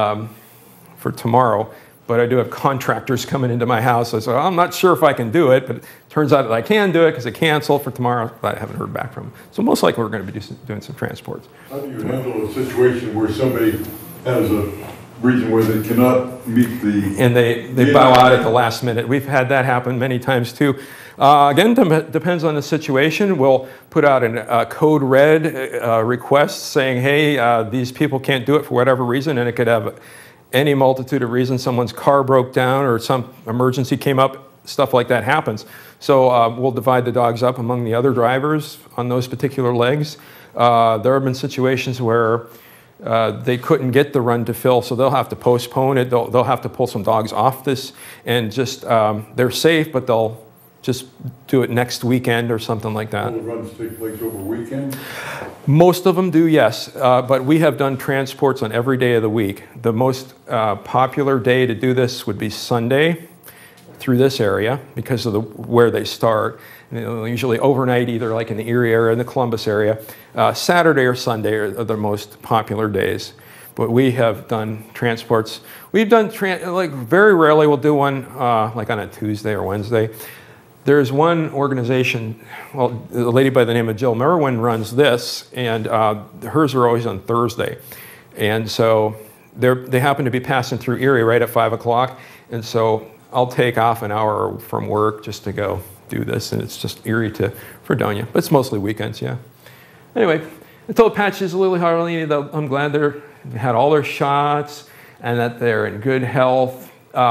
for tomorrow, but I do have contractors coming into my house. I said, I'm not sure if I can do it, but it turns out that I can do it because it canceled for tomorrow, but I haven't heard back from them. So most likely we're going to be doing some transports. How do you handle a situation where somebody has a region where they cannot meet the... And they bow out at the last minute. We've had that happen many times too. Again, depends on the situation. We'll put out a code red request saying, hey, these people can't do it for whatever reason, and it could have any multitude of reasons. Someone's car broke down or some emergency came up, stuff like that happens. So we'll divide the dogs up among the other drivers on those particular legs. There have been situations where they couldn't get the run to fill, so they'll have to postpone it. They'll have to pull some dogs off this, and just, they're safe, but they'll just do it next weekend or something like that. All the runs take place over weekends? Most of them do, yes, but we have done transports on every day of the week. The most popular day to do this would be Sunday through this area because of where they start. Usually overnight, either like in the Erie area, in the Columbus area. Saturday or Sunday are the most popular days. But we have done transports. We've done, like very rarely we'll do one like on a Tuesday or Wednesday. There's one organization, well, a lady by the name of Jill Merwin runs this, and hers are always on Thursday. And so they happen to be passing through Erie right at 5 o'clock, and so I'll take off an hour from work just to go do this, and it's just Erie to Fredonia. But it's mostly weekends, yeah. Anyway, I told Patches Lily Harley that I'm glad they had all their shots and that they're in good health.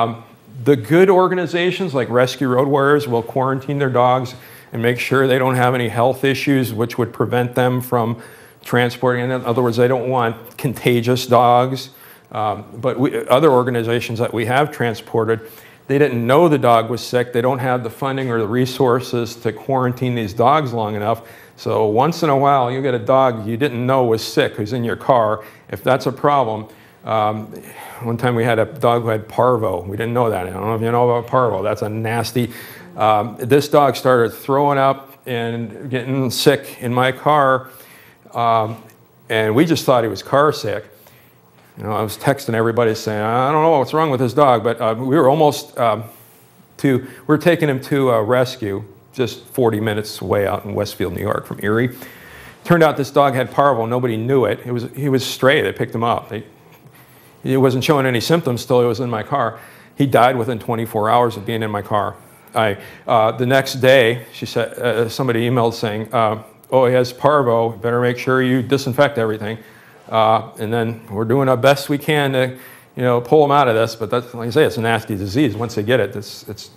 The good organizations like Rescue Road Warriors will quarantine their dogs and make sure they don't have any health issues which would prevent them from transporting. In other words, they don't want contagious dogs. But other organizations that we have transported, they didn't know the dog was sick. They don't have the funding or the resources to quarantine these dogs long enough. So once in a while, you get a dog you didn't know was sick who's in your car. If that's a problem, one time we had a dog who had parvo. We didn't know that. I don't know if you know about parvo. That's a nasty. This dog started throwing up and getting sick in my car, and we just thought he was car sick. You know, I was texting everybody saying, I don't know what's wrong with this dog, but we were almost we're taking him to a rescue just 40 minutes away out in Westfield, New York from Erie. Turned out this dog had parvo. Nobody knew it. He was stray. They picked him up. He wasn't showing any symptoms till he was in my car. He died within 24 hours of being in my car. The next day, she said, somebody emailed saying, oh, he has parvo. Better make sure you disinfect everything. And then we're doing our best we can to, pull him out of this. But that's, like I say, it's a nasty disease. Once they get it, it's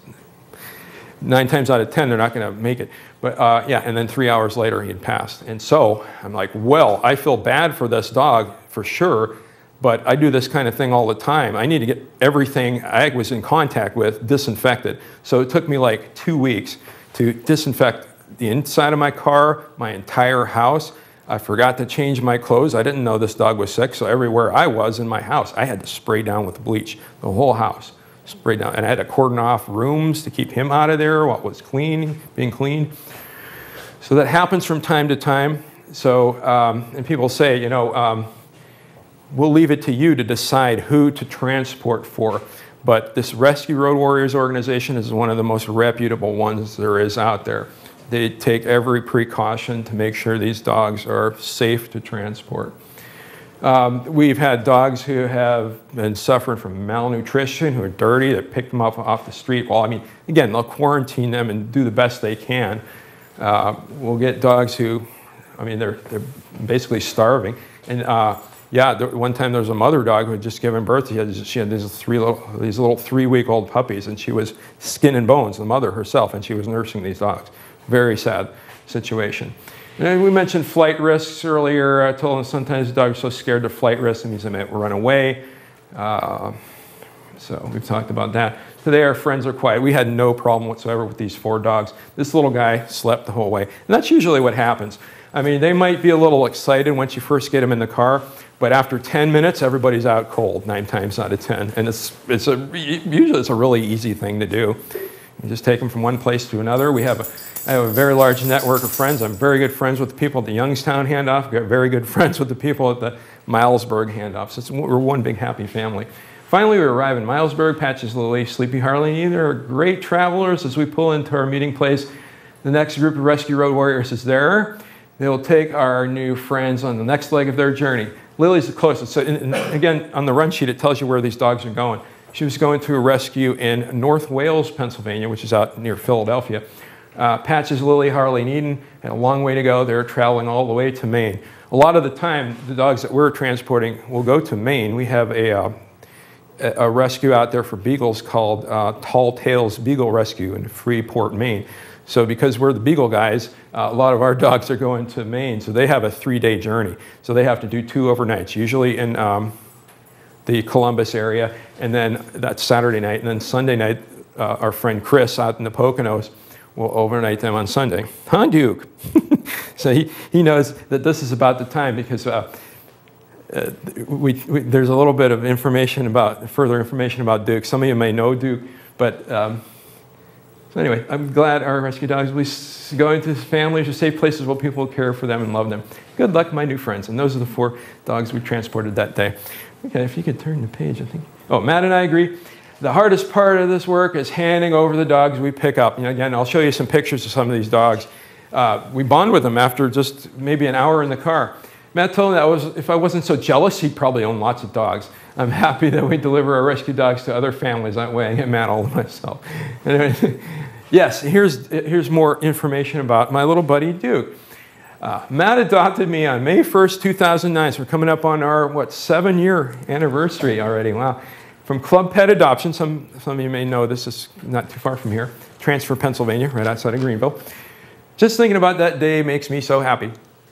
9 times out of 10, they're not going to make it. But yeah, and then 3 hours later, he had passed. And so I'm like, well, I feel bad for this dog for sure, but I do this kind of thing all the time. I need to get everything I was in contact with disinfected. So it took me like 2 weeks to disinfect the inside of my car, my entire house. I forgot to change my clothes. I didn't know this dog was sick, so everywhere I was in my house, I had to spray down with bleach, the whole house. Spray down, and I had to cordon off rooms to keep him out of there while it was being cleaned. So that happens from time to time. So, and people say, we'll leave it to you to decide who to transport for. But this Rescue Road Warriors organization is one of the most reputable ones there is out there. They take every precaution to make sure these dogs are safe to transport. We've had dogs who have been suffering from malnutrition, who are dirty, that pick them up off the street. Well, I mean, again, they'll quarantine them and do the best they can. We'll get dogs who, I mean, they're basically starving. And yeah, one time there was a mother dog who had just given birth. She had these little 3-week-old puppies, and she was skin and bones, the mother herself, and she was nursing these dogs. Very sad situation. And we mentioned flight risks earlier. I told them sometimes dogs are so scared of flight risks, it means they might run away. So we've talked about that. Today our friends are quiet. We had no problem whatsoever with these 4 dogs. This little guy slept the whole way. And that's usually what happens. I mean, they might be a little excited once you first get them in the car, but after 10 minutes, everybody's out cold 9 times out of 10. And usually it's a really easy thing to do. You just take them from one place to another. I have a very large network of friends. I'm very good friends with the people at the Youngstown handoff. We've got very good friends with the people at the Milesburg handoff. So we're one big happy family. Finally, we arrive in Milesburg. Patches Lily, Sleepy Harley, they're great travelers. As we pull into our meeting place, the next group of Rescue Road Warriors is there. They will take our new friends on the next leg of their journey. Lily's the closest. So again, on the run sheet, it tells you where these dogs are going. She was going to a rescue in North Wales, Pennsylvania, which is out near Philadelphia. Patches, Lily, Harley, and Eden had a long way to go. They're traveling all the way to Maine. A lot of the time, the dogs that we're transporting will go to Maine. We have a rescue out there for beagles called Tall Tales Beagle Rescue in Freeport, Maine. So because we're the beagle guys, a lot of our dogs are going to Maine. So they have a 3-day journey. So they have to do 2 overnights, usually in the Columbus area, and then that's Saturday night. And then Sunday night, our friend Chris out in the Poconos will overnight them on Sunday. Huh, Duke? So he knows that this is about the time, because there's a little bit of further information about Duke. Some of you may know Duke, but so anyway, I'm glad our rescue dogs will be going to families or safe places where people will care for them and love them. Good luck, my new friends. And those are the 4 dogs we transported that day. Okay, if you could turn the page, I think. Oh, Matt and I agree. The hardest part of this work is handing over the dogs we pick up. Again, I'll show you some pictures of some of these dogs. We bond with them after just maybe an hour in the car. Matt told me that if I wasn't so jealous, he'd probably own lots of dogs. I'm happy that we deliver our rescue dogs to other families. That way I get Matt all to myself. Anyway, yes, here's more information about my little buddy Duke. Matt adopted me on May 1st, 2009. So we're coming up on our, 7-year anniversary already. Wow. From Club Pet Adoption. Some of you may know this is not too far from here. Transfer, Pennsylvania, right outside of Greenville. Just thinking about that day makes me so happy.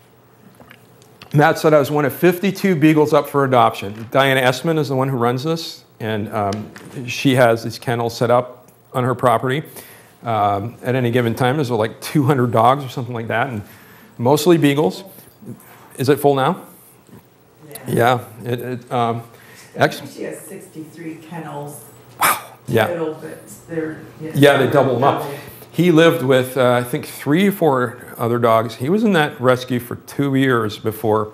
Matt said I was one of 52 beagles up for adoption. Diana Essman is the one who runs this, and she has these kennels set up on her property. At any given time, there's like 200 dogs or something like that, and mostly beagles. Is it full now? Yeah. I think she has 63 kennels. Wow. Yeah. Total, but they double them up. He lived with, I think, 3 or 4 other dogs. He was in that rescue for 2 years before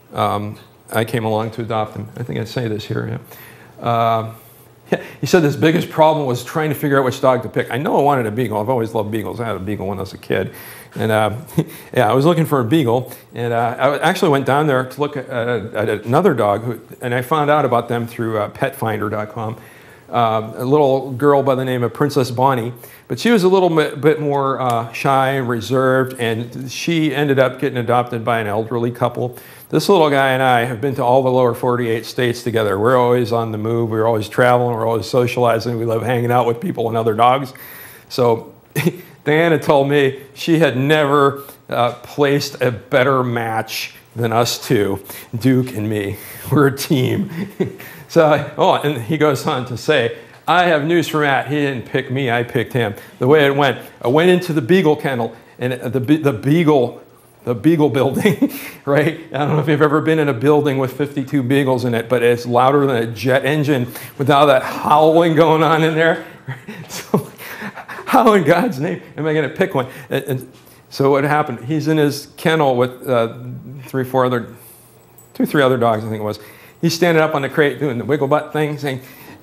I came along to adopt him. I think I say this here. Yeah. He said his biggest problem was trying to figure out which dog to pick. I know I wanted a beagle. I've always loved beagles. I had a beagle when I was a kid. And yeah, I was looking for a beagle. And I actually went down there to look at another dog, and I found out about them through petfinder.com. A little girl by the name of Princess Bonnie. But she was a little bit more shy and reserved, and she ended up getting adopted by an elderly couple. This little guy and I have been to all the lower 48 states together. We're always on the move. We're always traveling. We're always socializing. We love hanging out with people and other dogs. So Diana told me she had never placed a better match than us two, Duke and me. We're a team. So, and he goes on to say, I have news for Matt. He didn't pick me, I picked him. The way it went, I went into the beagle kennel, and the beagle building, right? I don't know if you've ever been in a building with 52 beagles in it, but it's louder than a jet engine with all that howling going on in there. So, how in God's name am I going to pick one? And so what happened? He's in his kennel with 2 or 3 other dogs, I think it was. He's standing up on the crate doing the wiggle butt thing, saying,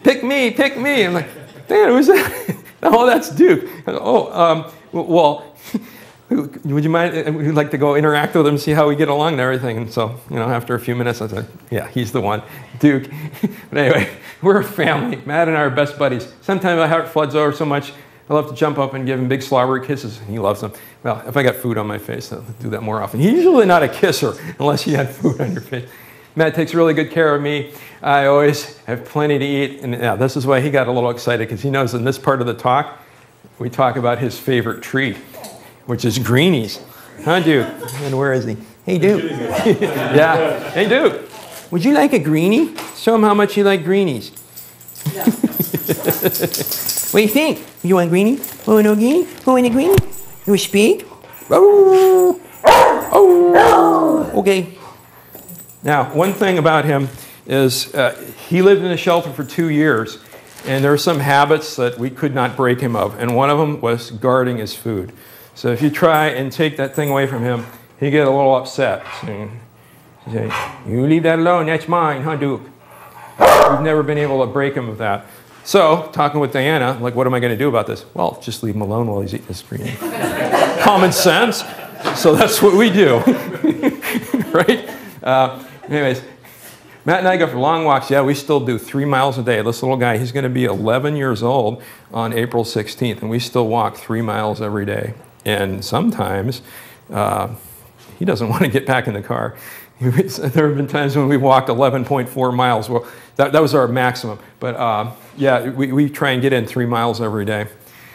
pick me, pick me. I'm like, Dan, who's that? Oh, that's Duke. Oh, well, would you mind, we'd like to go interact with him, see how we get along and everything. And so, you know, after a few minutes, I said, yeah, he's the one, Duke. But anyway, we're a family. Matt and I are best buddies. Sometimes my heart floods over so much, I love to jump up and give him big slobbery kisses. He loves them. Well, if I got food on my face, I'll do that more often. He's usually not a kisser unless you had food on your face. Matt takes really good care of me. I always have plenty to eat. And yeah, this is why he got a little excited, because he knows in this part of the talk, we talk about his favorite treat, which is greenies. Huh, Duke? And where is he? Hey, Duke. Yeah. Hey, Duke. Would you like a greenie? Show him how much you like greenies. Yeah. What do you think? You want greenie? Oh, no greenie? Who want a greenie? You speak? Oh. Oh. Okay. Now, one thing about him is he lived in a shelter for 2 years, and there are some habits that we could not break him of, and one of them was guarding his food. So if you try and take that thing away from him, he'd get a little upset. So you say, you leave that alone, that's mine, huh, Duke? We've never been able to break him of that. So, talking with Diana, like, what am I going to do about this? Well, just leave him alone while he's eating his greenie. Common sense. So that's what we do. Right? Anyways, Matt and I go for long walks. Yeah, we still do 3 miles a day. This little guy, he's going to be 11 years old on April 16th, and we still walk 3 miles every day. And sometimes he doesn't want to get back in the car. There have been times when we walked 11.4 miles. Well, that was our maximum. But yeah, we try and get in 3 miles every day.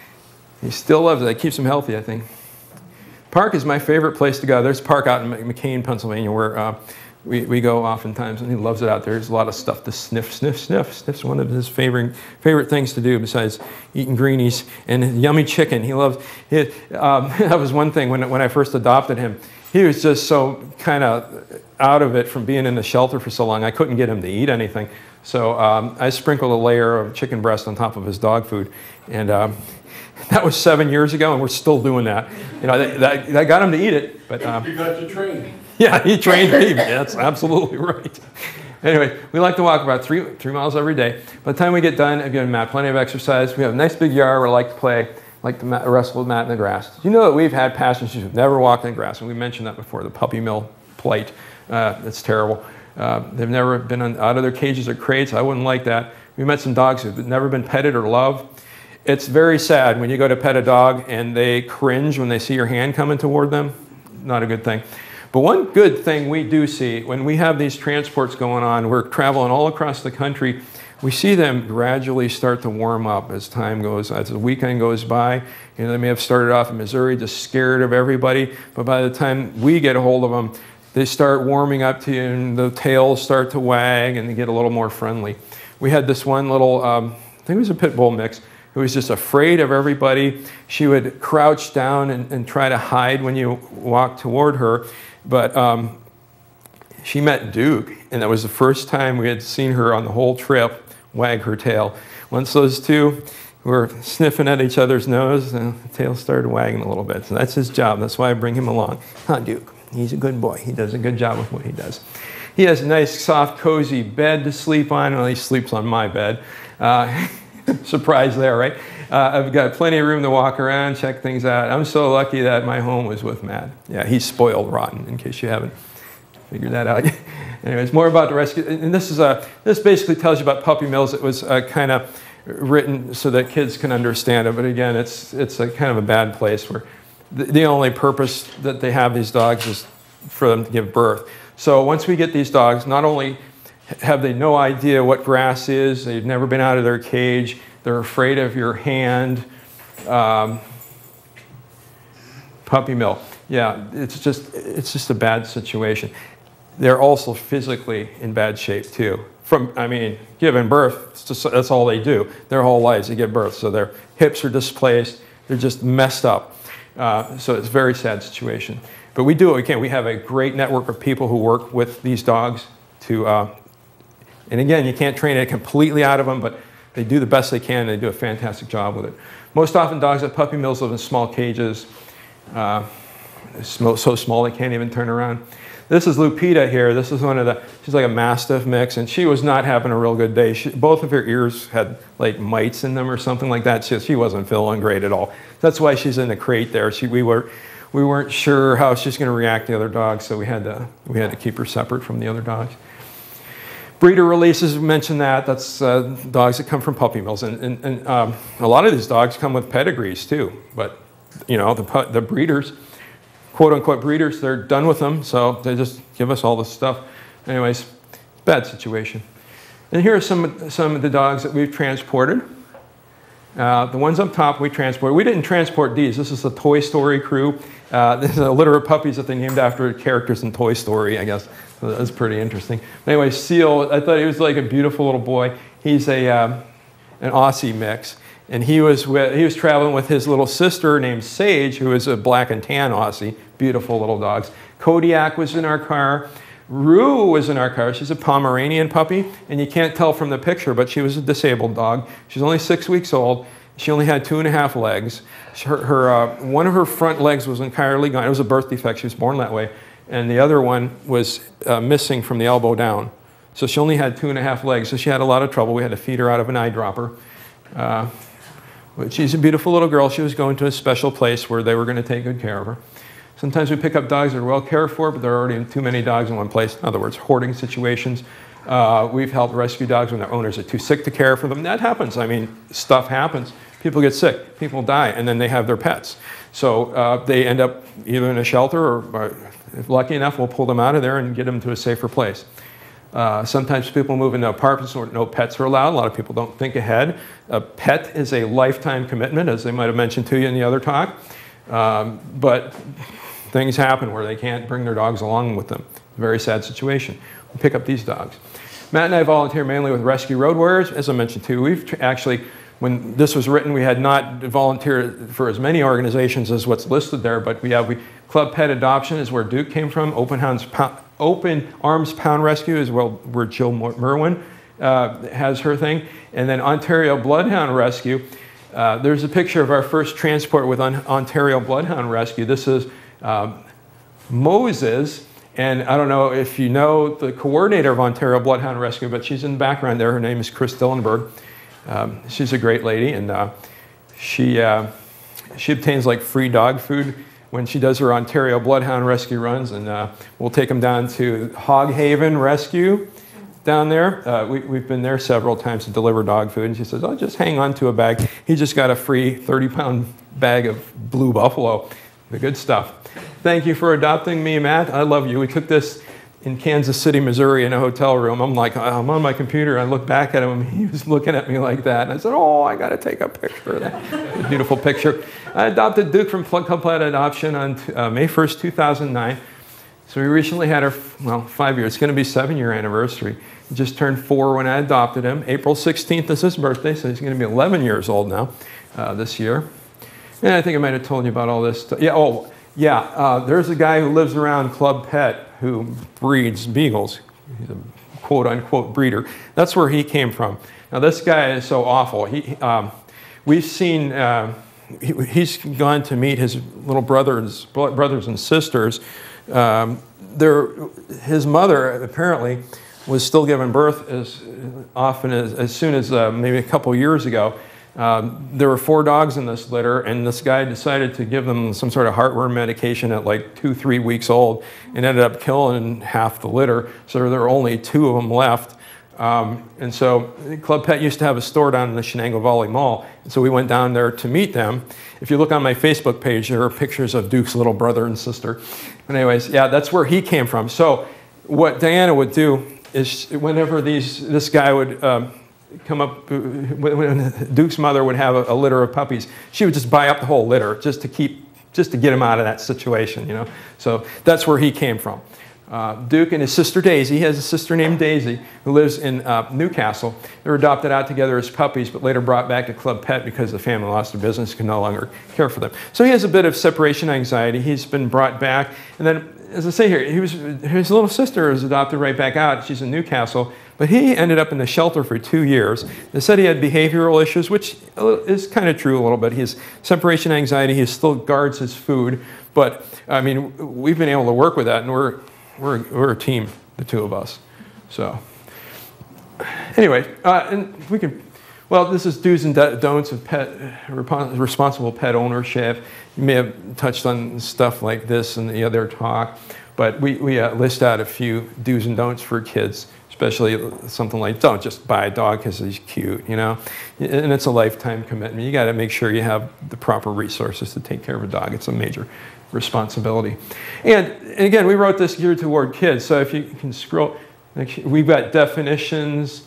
He still loves it. It keeps him healthy, I think. Park is my favorite place to go. There's a park out in McCain, Pennsylvania, where we go oftentimes, and he loves it out there. There's a lot of stuff to sniff, sniff, sniff. Sniff's one of his favorite things to do besides eating greenies and yummy chicken. He loves it. That was one thing when I first adopted him. He was just so kind of out of it from being in the shelter for so long. I couldn't get him to eat anything. So I sprinkled a layer of chicken breast on top of his dog food. And that was 7 years ago, and we're still doing that. You know, that got him to eat it. But you got to train. yeah, he trained me. That's absolutely right. Anyway, we like to walk about 3 miles every day. By the time we get done, I've given Matt plenty of exercise. We have a nice big yard where I like to play, like to wrestle with Matt in the grass. Do you know that we've had passengers who've never walked in the grass? And we mentioned that before, the puppy mill plight. That's terrible. They've never been out of their cages or crates. I wouldn't like that. We met some dogs who've never been petted or loved. It's very sad when you go to pet a dog and they cringe when they see your hand coming toward them. Not a good thing. But one good thing we do see, when we have these transports going on, we're traveling all across the country, we see them gradually start to warm up as time goes, as the weekend goes by. You know, they may have started off in Missouri just scared of everybody, but by the time we get a hold of them, they start warming up to you and the tails start to wag and they get a little more friendly. We had this one little, I think it was a pit bull mix, who was just afraid of everybody. She would crouch down and try to hide when you walked toward her. But she met Duke, and that was the first time we had seen her on the whole trip wag her tail. Once those two were sniffing at each other's nose, the tail started wagging a little bit. So that's his job. That's why I bring him along. Huh, Duke? He's a good boy. He does a good job with what he does. He has a nice, soft, cozy bed to sleep on. Well, he sleeps on my bed. Surprise there, right? I've got plenty of room to walk around, check things out. I'm so lucky that my home was with Matt. Yeah, he's spoiled rotten, in case you haven't figured that out. Anyways, more about the rescue. And this basically tells you about puppy mills. It was kind of written so that kids can understand it. But again, it's a kind of a bad place where the only purpose that they have these dogs is for them to give birth. So once we get these dogs, not only have they no idea what grass is, they've never been out of their cage, they're afraid of your hand. Puppy mill. Yeah, it's just a bad situation. They're also physically in bad shape too. Giving birth, that's all they do. Their whole lives, they give birth. So their hips are displaced, they're just messed up. So it's a very sad situation. But we do what we can. We have a great network of people who work with these dogs to, and again, you can't train it completely out of them, but they do the best they can, and they do a fantastic job with it. Most often, dogs at puppy mills live in small cages, so small they can't even turn around. This is Lupita here. This is one of the, she's like a Mastiff mix, and she was not having a real good day. Both of her ears had like mites in them or something like that. She wasn't feeling great at all. That's why she's in the crate there. We weren't sure how she's going to react to the other dogs, so we had to keep her separate from the other dogs. Breeder releases, we mentioned that. That's dogs that come from puppy mills, and a lot of these dogs come with pedigrees too. But you know, the breeders, quote unquote breeders, they're done with them, so they just give us all this stuff. Anyways, bad situation. And here are some of the dogs that we've transported. The ones up top we transported. We didn't transport these. This is the Toy Story crew. This is a litter of puppies that they named after characters in Toy Story, I guess. So that's pretty interesting. But anyway, Seal, I thought he was like a beautiful little boy. He's an Aussie mix. And he was traveling with his little sister named Sage, who is a black and tan Aussie. Beautiful little dogs. Kodiak was in our car. Rue was in our car. She's a Pomeranian puppy, and you can't tell from the picture, but she was a disabled dog. She's only 6 weeks old. She only had 2.5 legs. One of her front legs was entirely gone. It was a birth defect. She was born that way. And the other one was missing from the elbow down. So she only had 2.5 legs. So she had a lot of trouble. We had to feed her out of an eyedropper. But she's a beautiful little girl. She was going to a special place where they were going to take good care of her. Sometimes we pick up dogs that are well cared for, but there are already too many dogs in one place. In other words, hoarding situations. We've helped rescue dogs when their owners are too sick to care for them. That happens. I mean, stuff happens. People get sick, people die, and then they have their pets. So they end up either in a shelter or if lucky enough, we'll pull them out of there and get them to a safer place. Sometimes people move into apartments where no pets are allowed. A lot of people don't think ahead. A pet is a lifetime commitment, as they might have mentioned to you in the other talk. But things happen where they can't bring their dogs along with them. Very sad situation. We pick up these dogs. Matt and I volunteer mainly with Rescue Road Warriors. As I mentioned too, we've actually, when this was written, we had not volunteered for as many organizations as what's listed there, but Club Pet Adoption is where Duke came from. Open Arms Pound Rescue is where Jill Merwin has her thing. And then Ontario Bloodhound Rescue. There's a picture of our first transport with Ontario Bloodhound Rescue. This is Moses, and I don't know if you know the coordinator of Ontario Bloodhound Rescue, but she's in the background there. Her name is Chris Dillenberg. She's a great lady, and she obtains like free dog food when she does her Ontario Bloodhound Rescue runs, and we'll take them down to Hog Haven Rescue down there. We've been there several times to deliver dog food, and she says, "Oh, just hang on to a bag." He just got a free 30-pound bag of blue buffalo. The good stuff. Thank you for adopting me, Matt. I love you. We took this in Kansas City, Missouri in a hotel room. I'm on my computer. I look back at him. He was looking at me like that. And I said, "Oh, I got to take a picture of that." A beautiful picture. I adopted Duke from Club Pet Adoption on May 1st, 2009. So we recently had our, 5 years. It's going to be 7-year anniversary. He just turned 4 when I adopted him. April 16th is his birthday, so he's going to be 11 years old now this year. And I think I might have told you about all this stuff. Yeah, there's a guy who lives around Club Pet who breeds beagles. He's a quote-unquote breeder. That's where he came from. Now, this guy is so awful. We've seen, he's gone to meet his little brothers and sisters. His mother, apparently, was still giving birth as soon as maybe a couple years ago. There were 4 dogs in this litter, and this guy decided to give them some sort of heartworm medication at like 2-3 weeks old, and ended up killing half the litter. So there were only 2 of them left. And so Club Pet used to have a store down in the Shenango Valley Mall, and so we went down there to meet them. If you look on my Facebook page, there are pictures of Duke's little brother and sister. But anyways, yeah, that's where he came from. So what Diana would do is whenever this guy would come up, when Duke's mother would have a litter of puppies, she would just buy up the whole litter just to get him out of that situation, you know. So that's where he came from. Duke and his sister Daisy, he has a sister named Daisy who lives in Newcastle. They were adopted out together as puppies, but later brought back to Club Pet because the family lost their business, could no longer care for them. So he has a bit of separation anxiety. He's been brought back, and then, as I say here, his little sister was adopted right back out. She's in Newcastle, but he ended up in the shelter for 2 years. They said he had behavioral issues, which is kind of true a little bit. He has separation anxiety. He still guards his food, but I mean, we've been able to work with that, and we're a team, the two of us. So anyway, and we can, well, this is do's and don'ts of responsible pet ownership. You may have touched on stuff like this in the other talk, but we list out a few do's and don'ts for kids, especially something like don't just buy a dog because he's cute, you know? And it's a lifetime commitment. You got to make sure you have the proper resources to take care of a dog. It's a major responsibility. And again, we wrote this geared toward kids, so if you can scroll, we've got definitions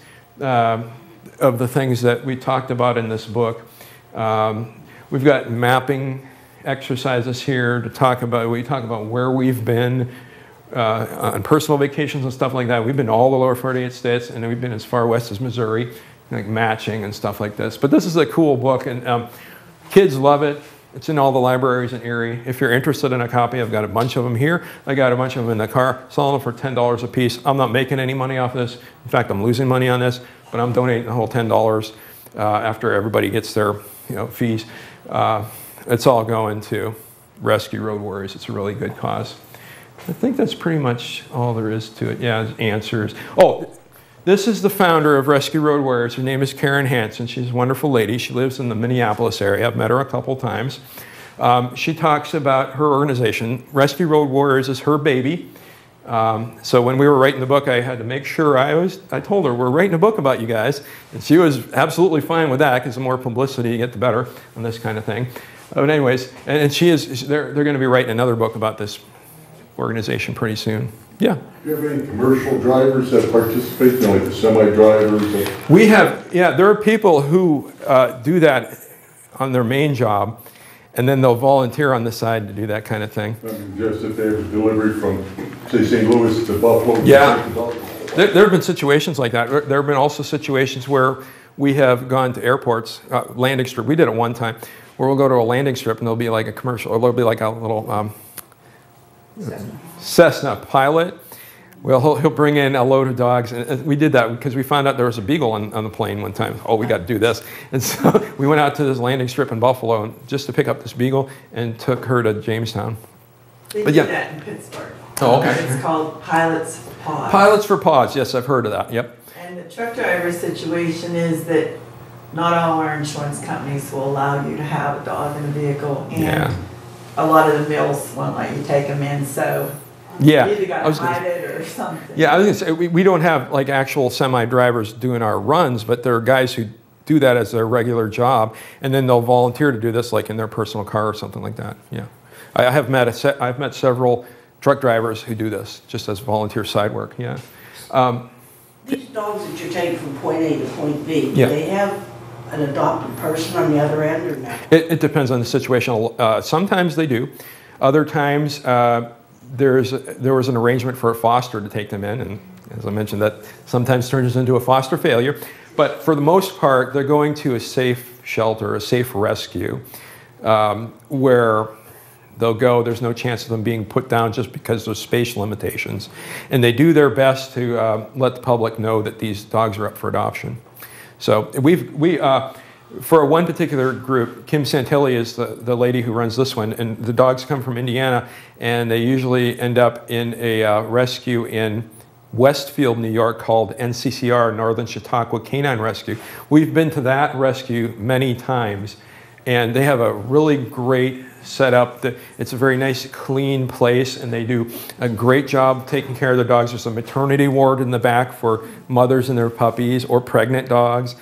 of the things that we talked about in this book. We've got mapping exercises here to talk about. We talk about where we've been on personal vacations and stuff like that. We've been to all the lower 48 states, and we've been as far west as Missouri, like matching and stuff like this. But this is a cool book, and kids love it. It's in all the libraries in Erie. If you're interested in a copy, I've got a bunch of them here. I got a bunch of them in the car, selling them for $10 a piece. I'm not making any money off this. In fact, I'm losing money on this, but I'm donating the whole $10 after everybody gets their fees. It's all going to Rescue Road Warriors. It's a really good cause. I think that's pretty much all there is to it. Yeah, answers. Oh, this is the founder of Rescue Road Warriors. Her name is Karen Hansen. She's a wonderful lady. She lives in the Minneapolis area. I've met her a couple times. She talks about her organization. Rescue Road Warriors is her baby. So when we were writing the book, I had to make sure I told her, we're writing a book about you guys. And she was absolutely fine with that, because the more publicity you get, the better on this kind of thing. But anyways, and they're going to be writing another book about this organization pretty soon. Yeah. Do you have any commercial drivers that participate, like the semi-drivers? We have, there are people who do that on their main job, and then they'll volunteer on the side to do that kind of thing. I mean, just if they have a delivery from, say, St. Louis to Buffalo. Yeah. There have been situations like that. There have been also situations where we have gone to airports, landing strip. We did it one time, where we'll go to a landing strip and there'll be like a commercial, or there'll be like a little Cessna pilot. Well, he'll bring in a load of dogs, and we did that because we found out there was a beagle on the plane one time. Oh, we got to do this. And so we went out to this landing strip in Buffalo just to pick up this beagle and took her to Jamestown. They do that in Pittsburgh. Oh, okay. It's called Pilots for Paws. Pilots for Paws, yes, I've heard of that, yep. And the truck driver situation is that not all our insurance companies will allow you to have a dog in a vehicle, and a lot of the mills won't let you take them in, so you either got to hide it or something. Yeah, I was going to say, we don't have like actual semi-drivers doing our runs, but there are guys who do that as their regular job, and then they'll volunteer to do this like in their personal car or something like that, yeah. I've met several truck drivers who do this just as volunteer side work, yeah. These dogs that you're taking from point A to point B, do they have an adopted person on the other end or not? It depends on the situation. Sometimes they do. Other times there was an arrangement for a foster to take them in, and as I mentioned, that sometimes turns into a foster failure. But for the most part, they're going to a safe shelter, a safe rescue, where they'll go. There's no chance of them being put down just because there's space limitations. And they do their best to let the public know that these dogs are up for adoption. So for one particular group, Kim Santilli is the lady who runs this one, and the dogs come from Indiana, and they usually end up in a rescue in Westfield, New York, called NCCR, Northern Chautauqua Canine Rescue. We've been to that rescue many times, and they have a really great setup. It's a very nice, clean place, and they do a great job taking care of their dogs. There's a maternity ward in the back for mothers and their puppies or pregnant dogs.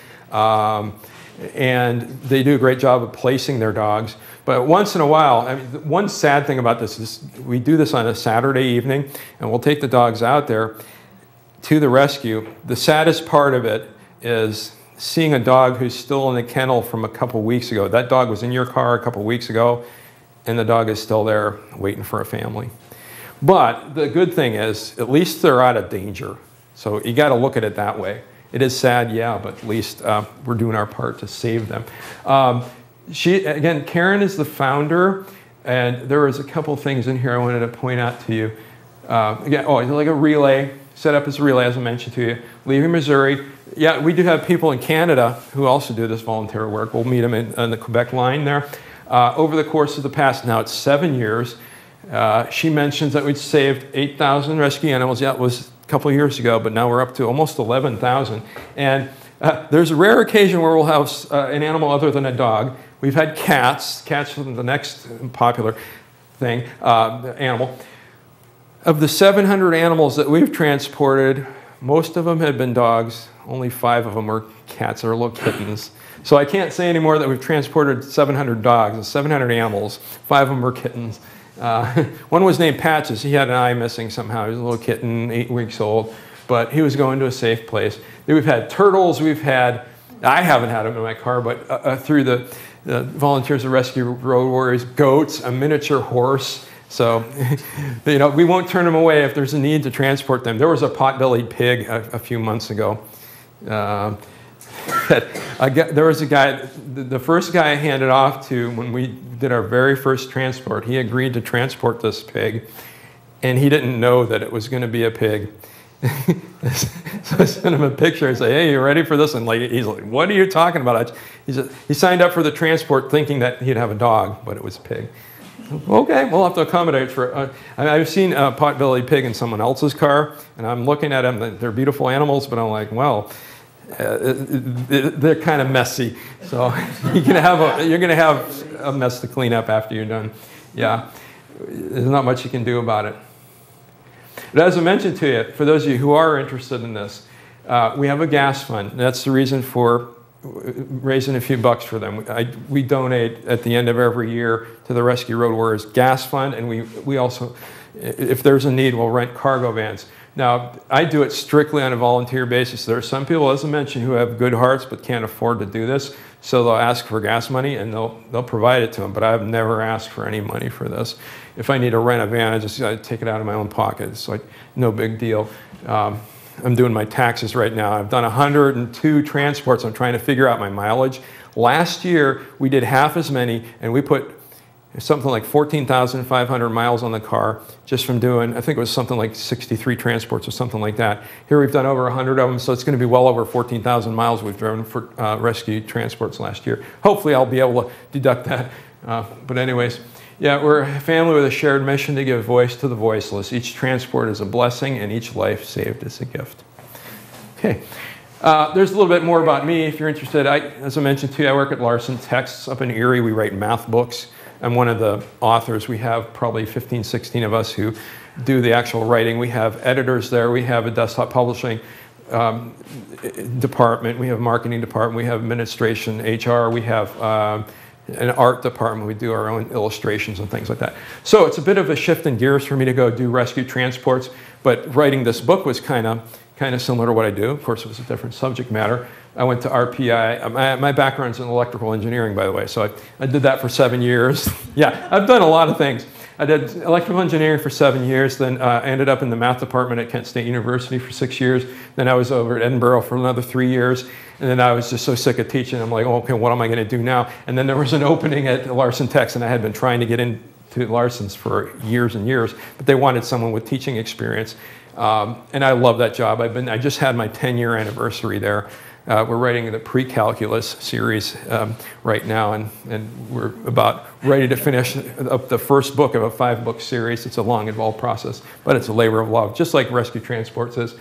And they do a great job of placing their dogs. But once in a while, I mean, one sad thing about this is we do this on a Saturday evening, and we'll take the dogs out there to the rescue. The saddest part of it is seeing a dog who's still in the kennel from a couple weeks ago. That dog was in your car a couple weeks ago, and the dog is still there waiting for a family. But the good thing is, at least they're out of danger. So you got to look at it that way. It is sad, yeah, but at least we're doing our part to save them. Again, Karen is the founder, and there was a couple things in here I wanted to point out to you. Again, like a relay, set up as a relay, as I mentioned to you. Leaving Missouri. Yeah, we do have people in Canada who also do this volunteer work. We'll meet them on the Quebec line there. Over the course of the past, now it's 7 years, She mentions that we'd saved 8,000 rescue animals. Yeah, it was a couple of years ago, but now we're up to almost 11,000. And there's a rare occasion where we'll have an animal other than a dog. We've had cats. Cats are the next popular thing, animal. Of the 700 animals that we've transported, most of them had been dogs. Only 5 of them were cats or little kittens. So I can't say anymore that we've transported 700 dogs, 700 animals. 5 of them were kittens. One was named Patches. He had an eye missing somehow. He was a little kitten, 8 weeks old, but he was going to a safe place. Then we've had turtles. We've had, I haven't had them in my car, but through the Volunteers of Rescue Road Warriors, goats, a miniature horse. So, you know, we won't turn them away if there's a need to transport them. There was a pot-bellied pig a few months ago. There was a guy, the first guy I handed off to when we did our very first transport, he agreed to transport this pig, and he didn't know that it was going to be a pig. So I sent him a picture and say, "Hey, you ready for this?" And he's like, "What are you talking about?" He signed up for the transport thinking that he'd have a dog, but it was a pig. Okay, we'll have to accommodate for. I've seen a pot-bellied pig in someone else's car, and I'm looking at them. They're beautiful animals, but I'm like, well, they're kind of messy. So you're gonna have a mess to clean up after you're done. Yeah, there's not much you can do about it. But as I mentioned to you, for those of you who are interested in this, we have a gas fund. That's the reason for raising a few bucks for them. We donate at the end of every year to the Rescue Road Warriors Gas Fund, and we also, if there's a need, we'll rent cargo vans. Now, I do it strictly on a volunteer basis. There are some people, as I mentioned, who have good hearts but can't afford to do this, so they'll ask for gas money and they'll provide it to them, but I've never asked for any money for this. If I need to rent a van, I take it out of my own pocket. It's like no big deal. I'm doing my taxes right now. I've done 102 transports. I'm trying to figure out my mileage. Last year, we did half as many, and we put something like 14,500 miles on the car just from doing, I think it was something like 63 transports or something like that. Here we've done over 100 of them, so it's going to be well over 14,000 miles we've driven for rescue transports last year. Hopefully I'll be able to deduct that. But anyways, yeah, we're a family with a shared mission to give voice to the voiceless. Each transport is a blessing, and each life saved is a gift. Okay. There's a little bit more about me if you're interested. As I mentioned to you, I work at Larson Texts up in Erie. We write math books. I'm one of the authors. We have probably 15, 16 of us who do the actual writing. We have editors there. We have a desktop publishing department. We have a marketing department. We have administration, HR. We have an art department. We do our own illustrations and things like that. So it's a bit of a shift in gears for me to go do rescue transports, but writing this book was kind of similar to what I do. Of course, it was a different subject matter. I went to RPI. My background's in electrical engineering, by the way, so I did that for 7 years. Yeah, I've done a lot of things. I did electrical engineering for 7 years, then I ended up in the math department at Kent State University for 6 years. Then I was over at Edinburgh for another 3 years. And then I was just so sick of teaching. I'm like, oh, okay, what am I going to do now? And then there was an opening at Larson Techs, and I had been trying to get into Larson's for years and years, but they wanted someone with teaching experience. And I love that job. I just had my 10-year anniversary there. We're writing the pre-calculus series right now, and we're about ready to finish up the first book of a 5-book series. It's a long, involved process, but it's a labor of love, just like rescue transports is.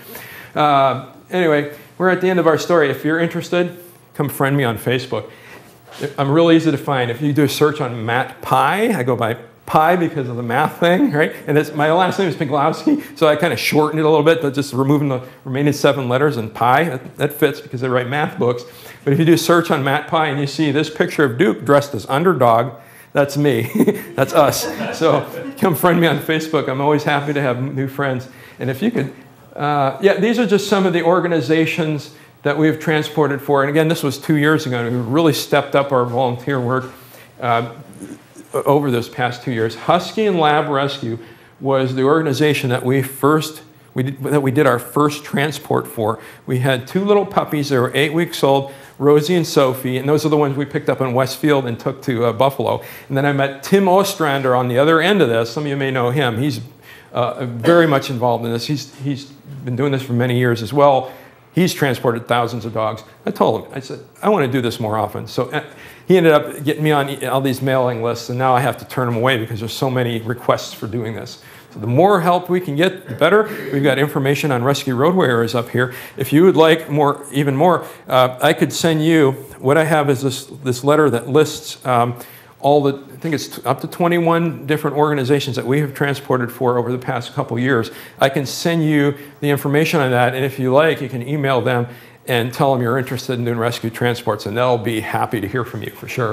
Anyway, we're at the end of our story. If you're interested, come friend me on Facebook. I'm real easy to find. If you do a search on Matt Pye, I go by Pye because of the math thing, right? And my last name is Piglowski, so I kind of shortened it a little bit, but just removing the remaining 7 letters, and Pye, that fits because I write math books. But if you do a search on Matt Pye and you see this picture of Duke dressed as underdog, that's me. That's us. So come friend me on Facebook. I'm always happy to have new friends. And if you could, yeah, these are just some of the organizations that we've transported for. And again, this was 2 years ago, and we really stepped up our volunteer work over those past 2 years. Husky and Lab Rescue was the organization that we did our first transport for. We had 2 little puppies. They were 8 weeks old, Rosie and Sophie, and those are the ones we picked up in Westfield and took to Buffalo. And then I met Tim Ostrander on the other end of this. Some of you may know him. He's very much involved in this. He's been doing this for many years as well. He's transported thousands of dogs. I told him, I said, I want to do this more often. So he ended up getting me on all these mailing lists, and now I have to turn them away because there's so many requests for doing this. So the more help we can get, the better. We've got information on Rescue Road Warriors up here. If you would like more, even more, I could send you, what I have is this letter that lists all the, I think it's up to 21 different organizations that we have transported for over the past couple years. I can send you the information on that, and if you like, you can email them and tell them you're interested in doing rescue transports, and they'll be happy to hear from you for sure.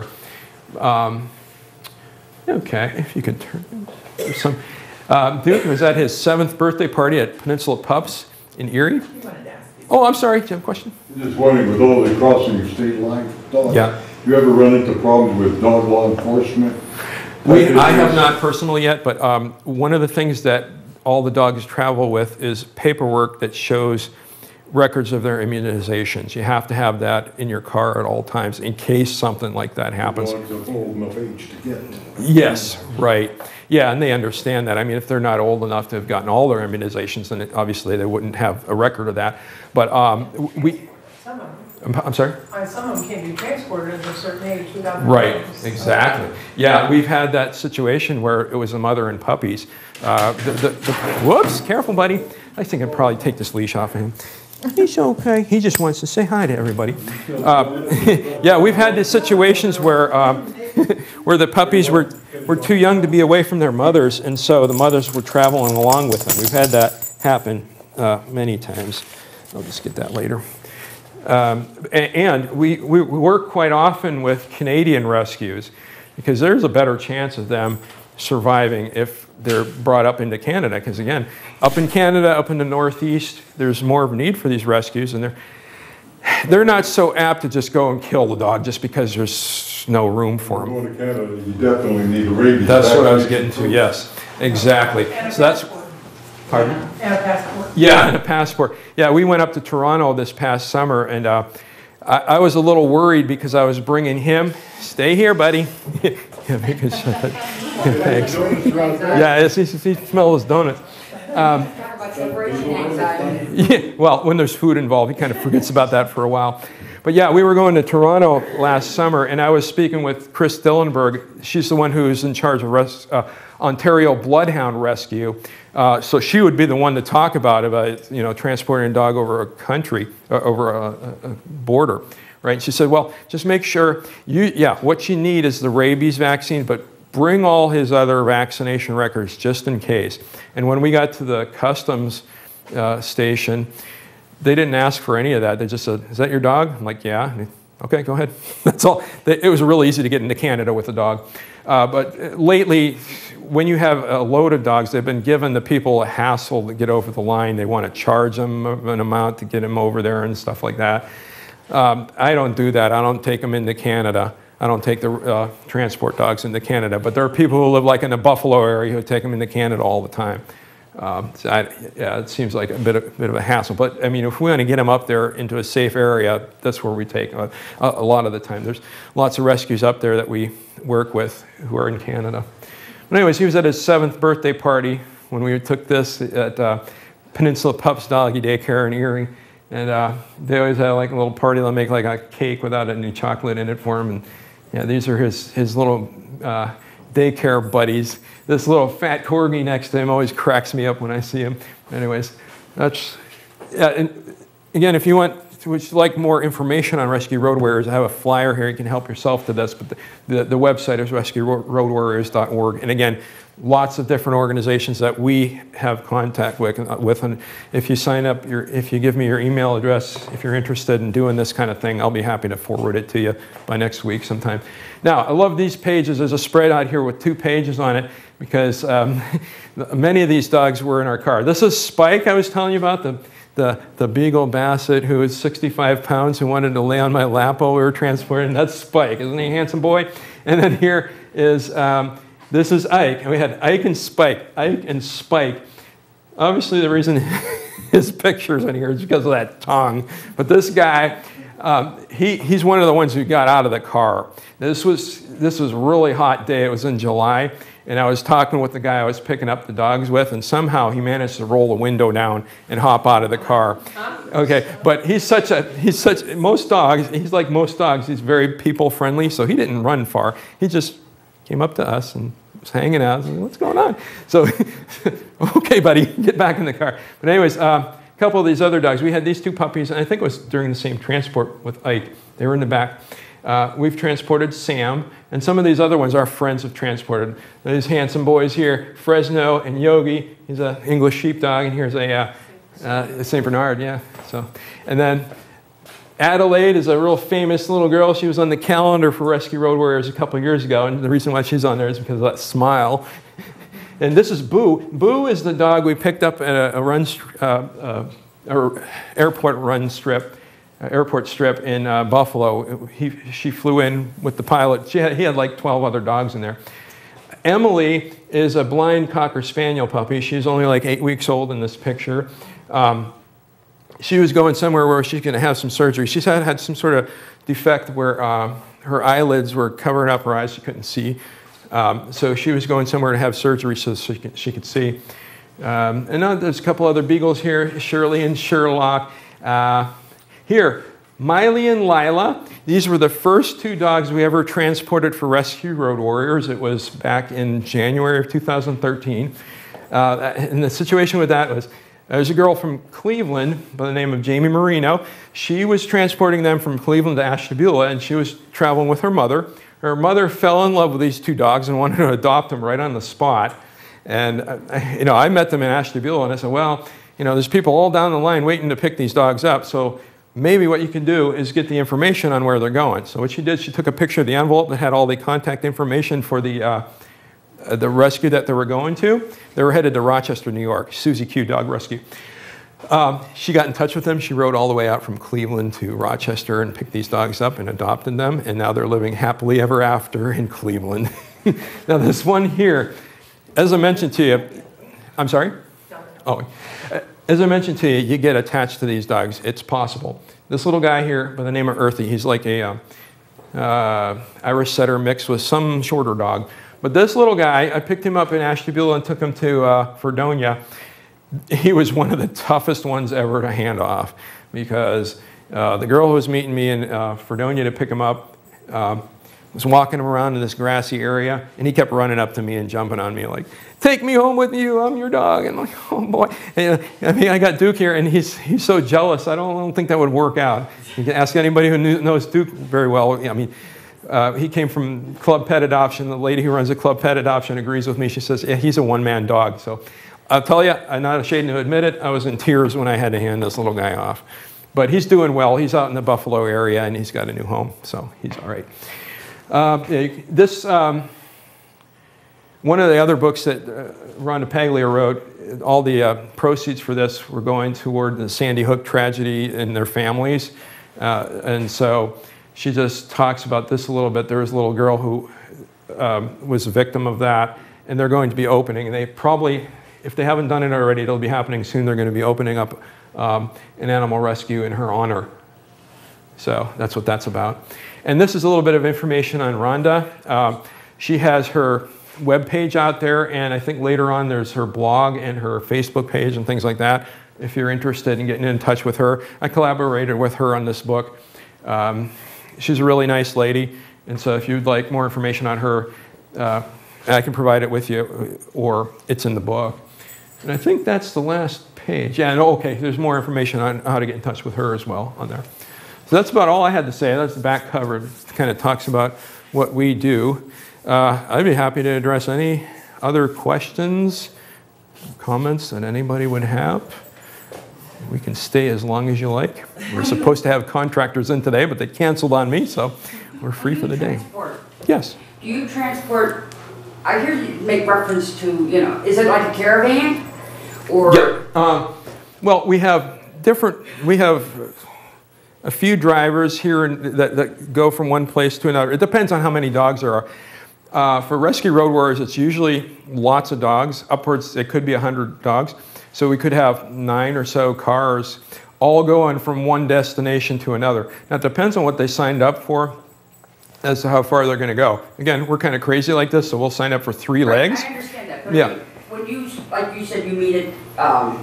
Okay, if you could turn, there's some. Duke was at his 7th birthday party at Peninsula Pups in Erie. Oh, I'm sorry, do you have a question? I'm just wondering, with all the crossing of state lines, dogs, yeah. You ever run into problems with dog law enforcement? I have not personally yet, but one of the things that all the dogs travel with is paperwork that shows records of their immunizations. You have to have that in your car at all times in case something like that happens. Dogs are old enough age to get. Yes, right. Yeah, and they understand that. I mean, if they're not old enough to have gotten all their immunizations, then obviously they wouldn't have a record of that. But Some of them. I'm sorry? Some of them can't be transported at a certain age without. Right, exactly. Yeah, we've had that situation where it was a mother and puppies. Whoops, careful, buddy. I think I'd probably take this leash off of him. He's okay. He just wants to say hi to everybody. Yeah, we've had these situations where where the puppies were too young to be away from their mothers, and so the mothers were traveling along with them. We've had that happen many times. I'll just get that later. And we work quite often with Canadian rescues because there's a better chance of them surviving if they're brought up into Canada. Because again, up in Canada, up in the Northeast, there's more of a need for these rescues, and they're not so apt to just go and kill the dog just because there's no room for them. Going to Canada, you definitely need a rabies. That's what I was getting to. Yes, exactly. So that's. Pardon? And a passport. Yeah, and a passport. Yeah, we went up to Toronto this past summer, and I was a little worried because I was bringing him. Stay here, buddy. Yeah, thanks. Yeah, he smells his donuts. Yeah, well, when there's food involved, he kind of forgets about that for a while. But yeah, we were going to Toronto last summer, and I was speaking with Chris Dillenberg. She's the one who's in charge of Ontario Bloodhound Rescue. So she would be the one to talk about transporting a dog over a country, over a border, right? And she said, well, just make sure what you need is the rabies vaccine, but bring all his other vaccination records just in case. And when we got to the customs station, they didn't ask for any of that. They just said, is that your dog? I'm like, yeah. Okay, go ahead. That's all. It was really easy to get into Canada with a dog. But lately, when you have a load of dogs, they've been giving the people a hassle to get over the line. They want to charge them an amount to get them over there and stuff like that. I don't do that. I don't take them into Canada. I don't take the transport dogs into Canada. But there are people who live like in the Buffalo area who take them into Canada all the time. It seems like a bit of a hassle. But I mean, if we want to get them up there into a safe area, that's where we take them a lot of the time. There's lots of rescues up there that we work with who are in Canada. But anyways, he was at his 7th birthday party when we took this at Peninsula Pups Doggy Daycare in Erie. And they always have like a little party. They'll make like a cake without any chocolate in it for him. And yeah, these are his little daycare buddies. This little fat corgi next to him always cracks me up when I see him. Anyways, and again, if you would like more information on Rescue Road Warriors, I have a flyer here. You can help yourself to this, but the website is rescueroadwarriors.org. And again, lots of different organizations that we have contact with. And if you sign up, if you give me your email address, if you're interested in doing this kind of thing, I'll be happy to forward it to you by next week sometime. Now, I love these pages. There's a spread out here with 2 pages on it because many of these dogs were in our car. This is Spike I was telling you about, the beagle basset who is 65 pounds who wanted to lay on my lap while we were transporting. That's Spike. Isn't he a handsome boy? And then here is, this is Ike. And we had Ike and Spike. Ike and Spike. Obviously the reason his picture's in here is because of that tongue. But this guy, He's one of the ones who got out of the car. This was a really hot day. It was in July, and I was talking with the guy I was picking up the dogs with, and somehow he managed to roll the window down and hop out of the car. Okay, but he's like most dogs, he's very people friendly, so he didn't run far. He just came up to us and was hanging out. Said, what's going on? So, okay, buddy, get back in the car. But anyways, a couple of these other dogs. We had these two puppies, and I think it was during the same transport with Ike. They were in the back. We've transported Sam, and some of these other ones our friends have transported. These handsome boys here, Fresno and Yogi. He's an English sheepdog, and here's a St. Bernard, yeah. So, and then Adelaide is a real famous little girl. She was on the calendar for Rescue Road Warriors a couple of years ago, and the reason why she's on there is because of that smile. And this is Boo. Boo is the dog we picked up at airport strip in Buffalo. She flew in with the pilot. He had like 12 other dogs in there. Emily is a blind Cocker Spaniel puppy. She's only like 8 weeks old in this picture. She was going somewhere where she's going to have some surgery. She's had some sort of defect where her eyelids were covering up her eyes. She couldn't see. So she was going somewhere to have surgery so she could see. And now there's a couple other beagles here, Shirley and Sherlock. Here, Miley and Lila. These were the first two dogs we ever transported for Rescue Road Warriors. It was back in January of 2013. And the situation with that was, there's a girl from Cleveland by the name of Jamie Marino. She was transporting them from Cleveland to Ashtabula, and she was traveling with her mother. Her mother fell in love with these two dogs and wanted to adopt them right on the spot. And I met them in Ashtabula, and I said, well, there's people all down the line waiting to pick these dogs up, so maybe what you can do is get the information on where they're going. So what she did, she took a picture of the envelope that had all the contact information for the rescue that they were going to. They were headed to Rochester, New York, Susie Q Dog Rescue. She got in touch with them. She rode all the way out from Cleveland to Rochester and picked these dogs up and adopted them, and now they're living happily ever after in Cleveland. Now this one here, as I mentioned to you, I'm sorry? Oh, as I mentioned to you, you get attached to these dogs. It's possible. This little guy here by the name of Earthy, he's like a Irish setter mixed with some shorter dog. But this little guy, I picked him up in Ashtabula and took him to Fredonia. He was one of the toughest ones ever to hand off because the girl who was meeting me in Fredonia to pick him up was walking him around in this grassy area, and he kept running up to me and jumping on me like, take me home with you, I'm your dog. And I'm like, oh boy. And, I got Duke here, and he's so jealous. I don't think that would work out. You can ask anybody who knows Duke very well. He came from Club Pet Adoption. The lady who runs the Club Pet Adoption agrees with me. She says, yeah, he's a one-man dog. So I'll tell you, I'm not ashamed to admit it, I was in tears when I had to hand this little guy off. But he's doing well. He's out in the Buffalo area, and he's got a new home, so he's all right. One of the other books that Rhonda Paglia wrote, all the proceeds for this were going toward the Sandy Hook tragedy and their families. And so she just talks about this a little bit. There was a little girl who was a victim of that, and they're going to be opening. They probably, if they haven't done it already, it'll be happening soon. They're going to be opening up an animal rescue in her honor. So that's what that's about. And this is a little bit of information on Rhonda. She has her web page out there, and I think later on there's her blog and her Facebook page and things like that. If you're interested in getting in touch with her, I collaborated with her on this book. She's a really nice lady, and so if you'd like more information on her, I can provide it with you, or it's in the book. And I think that's the last page. Yeah, and okay, there's more information on how to get in touch with her as well on there. So that's about all I had to say. That's the back cover. It kind of talks about what we do. I'd be happy to address any other questions, comments that anybody would have. We can stay as long as you like. We're supposed to have contractors in today, but they canceled on me, so we're free for the day. Yes? Do you transport, I hear you make reference to, is it like a caravan? Or? Yeah. Well, we have a few drivers here that go from one place to another. It depends on how many dogs there are. For Rescue Road Warriors, it's usually lots of dogs, upwards, it could be 100 dogs. So we could have 9 or so cars all going from one destination to another. Now, it depends on what they signed up for as to how far they're going to go. Again, we're kind of crazy like this, so we'll sign up for 3 legs. I understand that, but Yeah. when you, like you said, you meet at,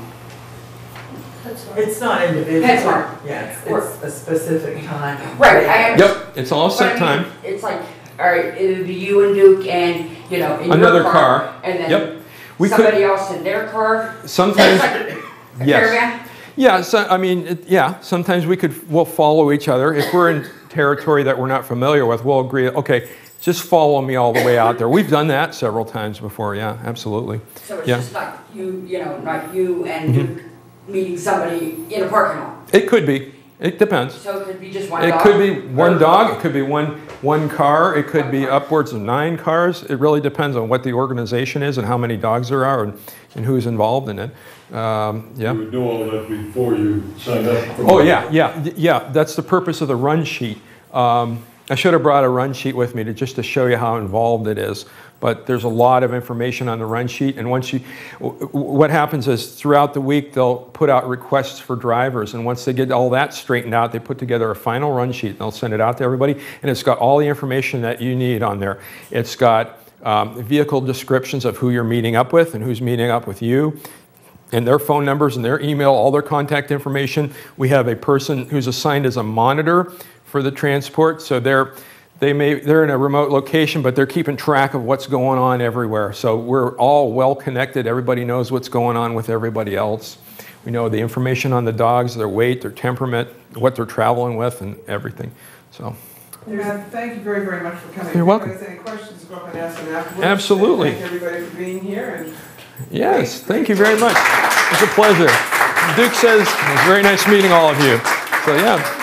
It's not individual. PetSmart. Yeah, it's a specific time. right, I understand. Yep, it's all But I set mean, time. It's like, all right, it would be you and Duke and, you know, in Another your car. and then Yep. We somebody could else in their car. sometimes. It's like a Yes. caravan. Yeah, so I mean, yeah. Sometimes we'll follow each other if we're in territory that we're not familiar with. We'll agree. Okay, just follow me all the way out there. We've done that several times before. Yeah, absolutely. So it's Yeah. just like you know, not you and Duke meeting somebody in a parking lot. It could be. It depends. So it could be just one It dog. could be one or- dog. It could be one car. It could be upwards of 9 cars. It really depends on what the organization is and how many dogs there are and who's involved in it. Yeah. You would do all that before you signed up. Oh, yeah. That's the purpose of the run sheet. I should have brought a run sheet with me just to show you how involved it is. But there's a lot of information on the run sheet. And what happens is throughout the week, they'll put out requests for drivers. And once they get all that straightened out, they put together a final run sheet and they'll send it out to everybody. And it's got all the information that you need on there. It's got vehicle descriptions of who you're meeting up with and who's meeting up with you, and their phone numbers and their email, all their contact information. We have a person who's assigned as a monitor for the transport, so they're in a remote location, but they're keeping track of what's going on everywhere. So we're all well connected. Everybody knows what's going on with everybody else. We know the information on the dogs, their weight, their temperament, what they're traveling with, and everything. So. Matt, thank you very, very much for coming. You're welcome. If there's any questions, go ahead and ask them afterwards. Absolutely. Thank everybody for being here. And Yes, thank you very much. It's a pleasure. Duke says, it was very nice meeting all of you. So yeah.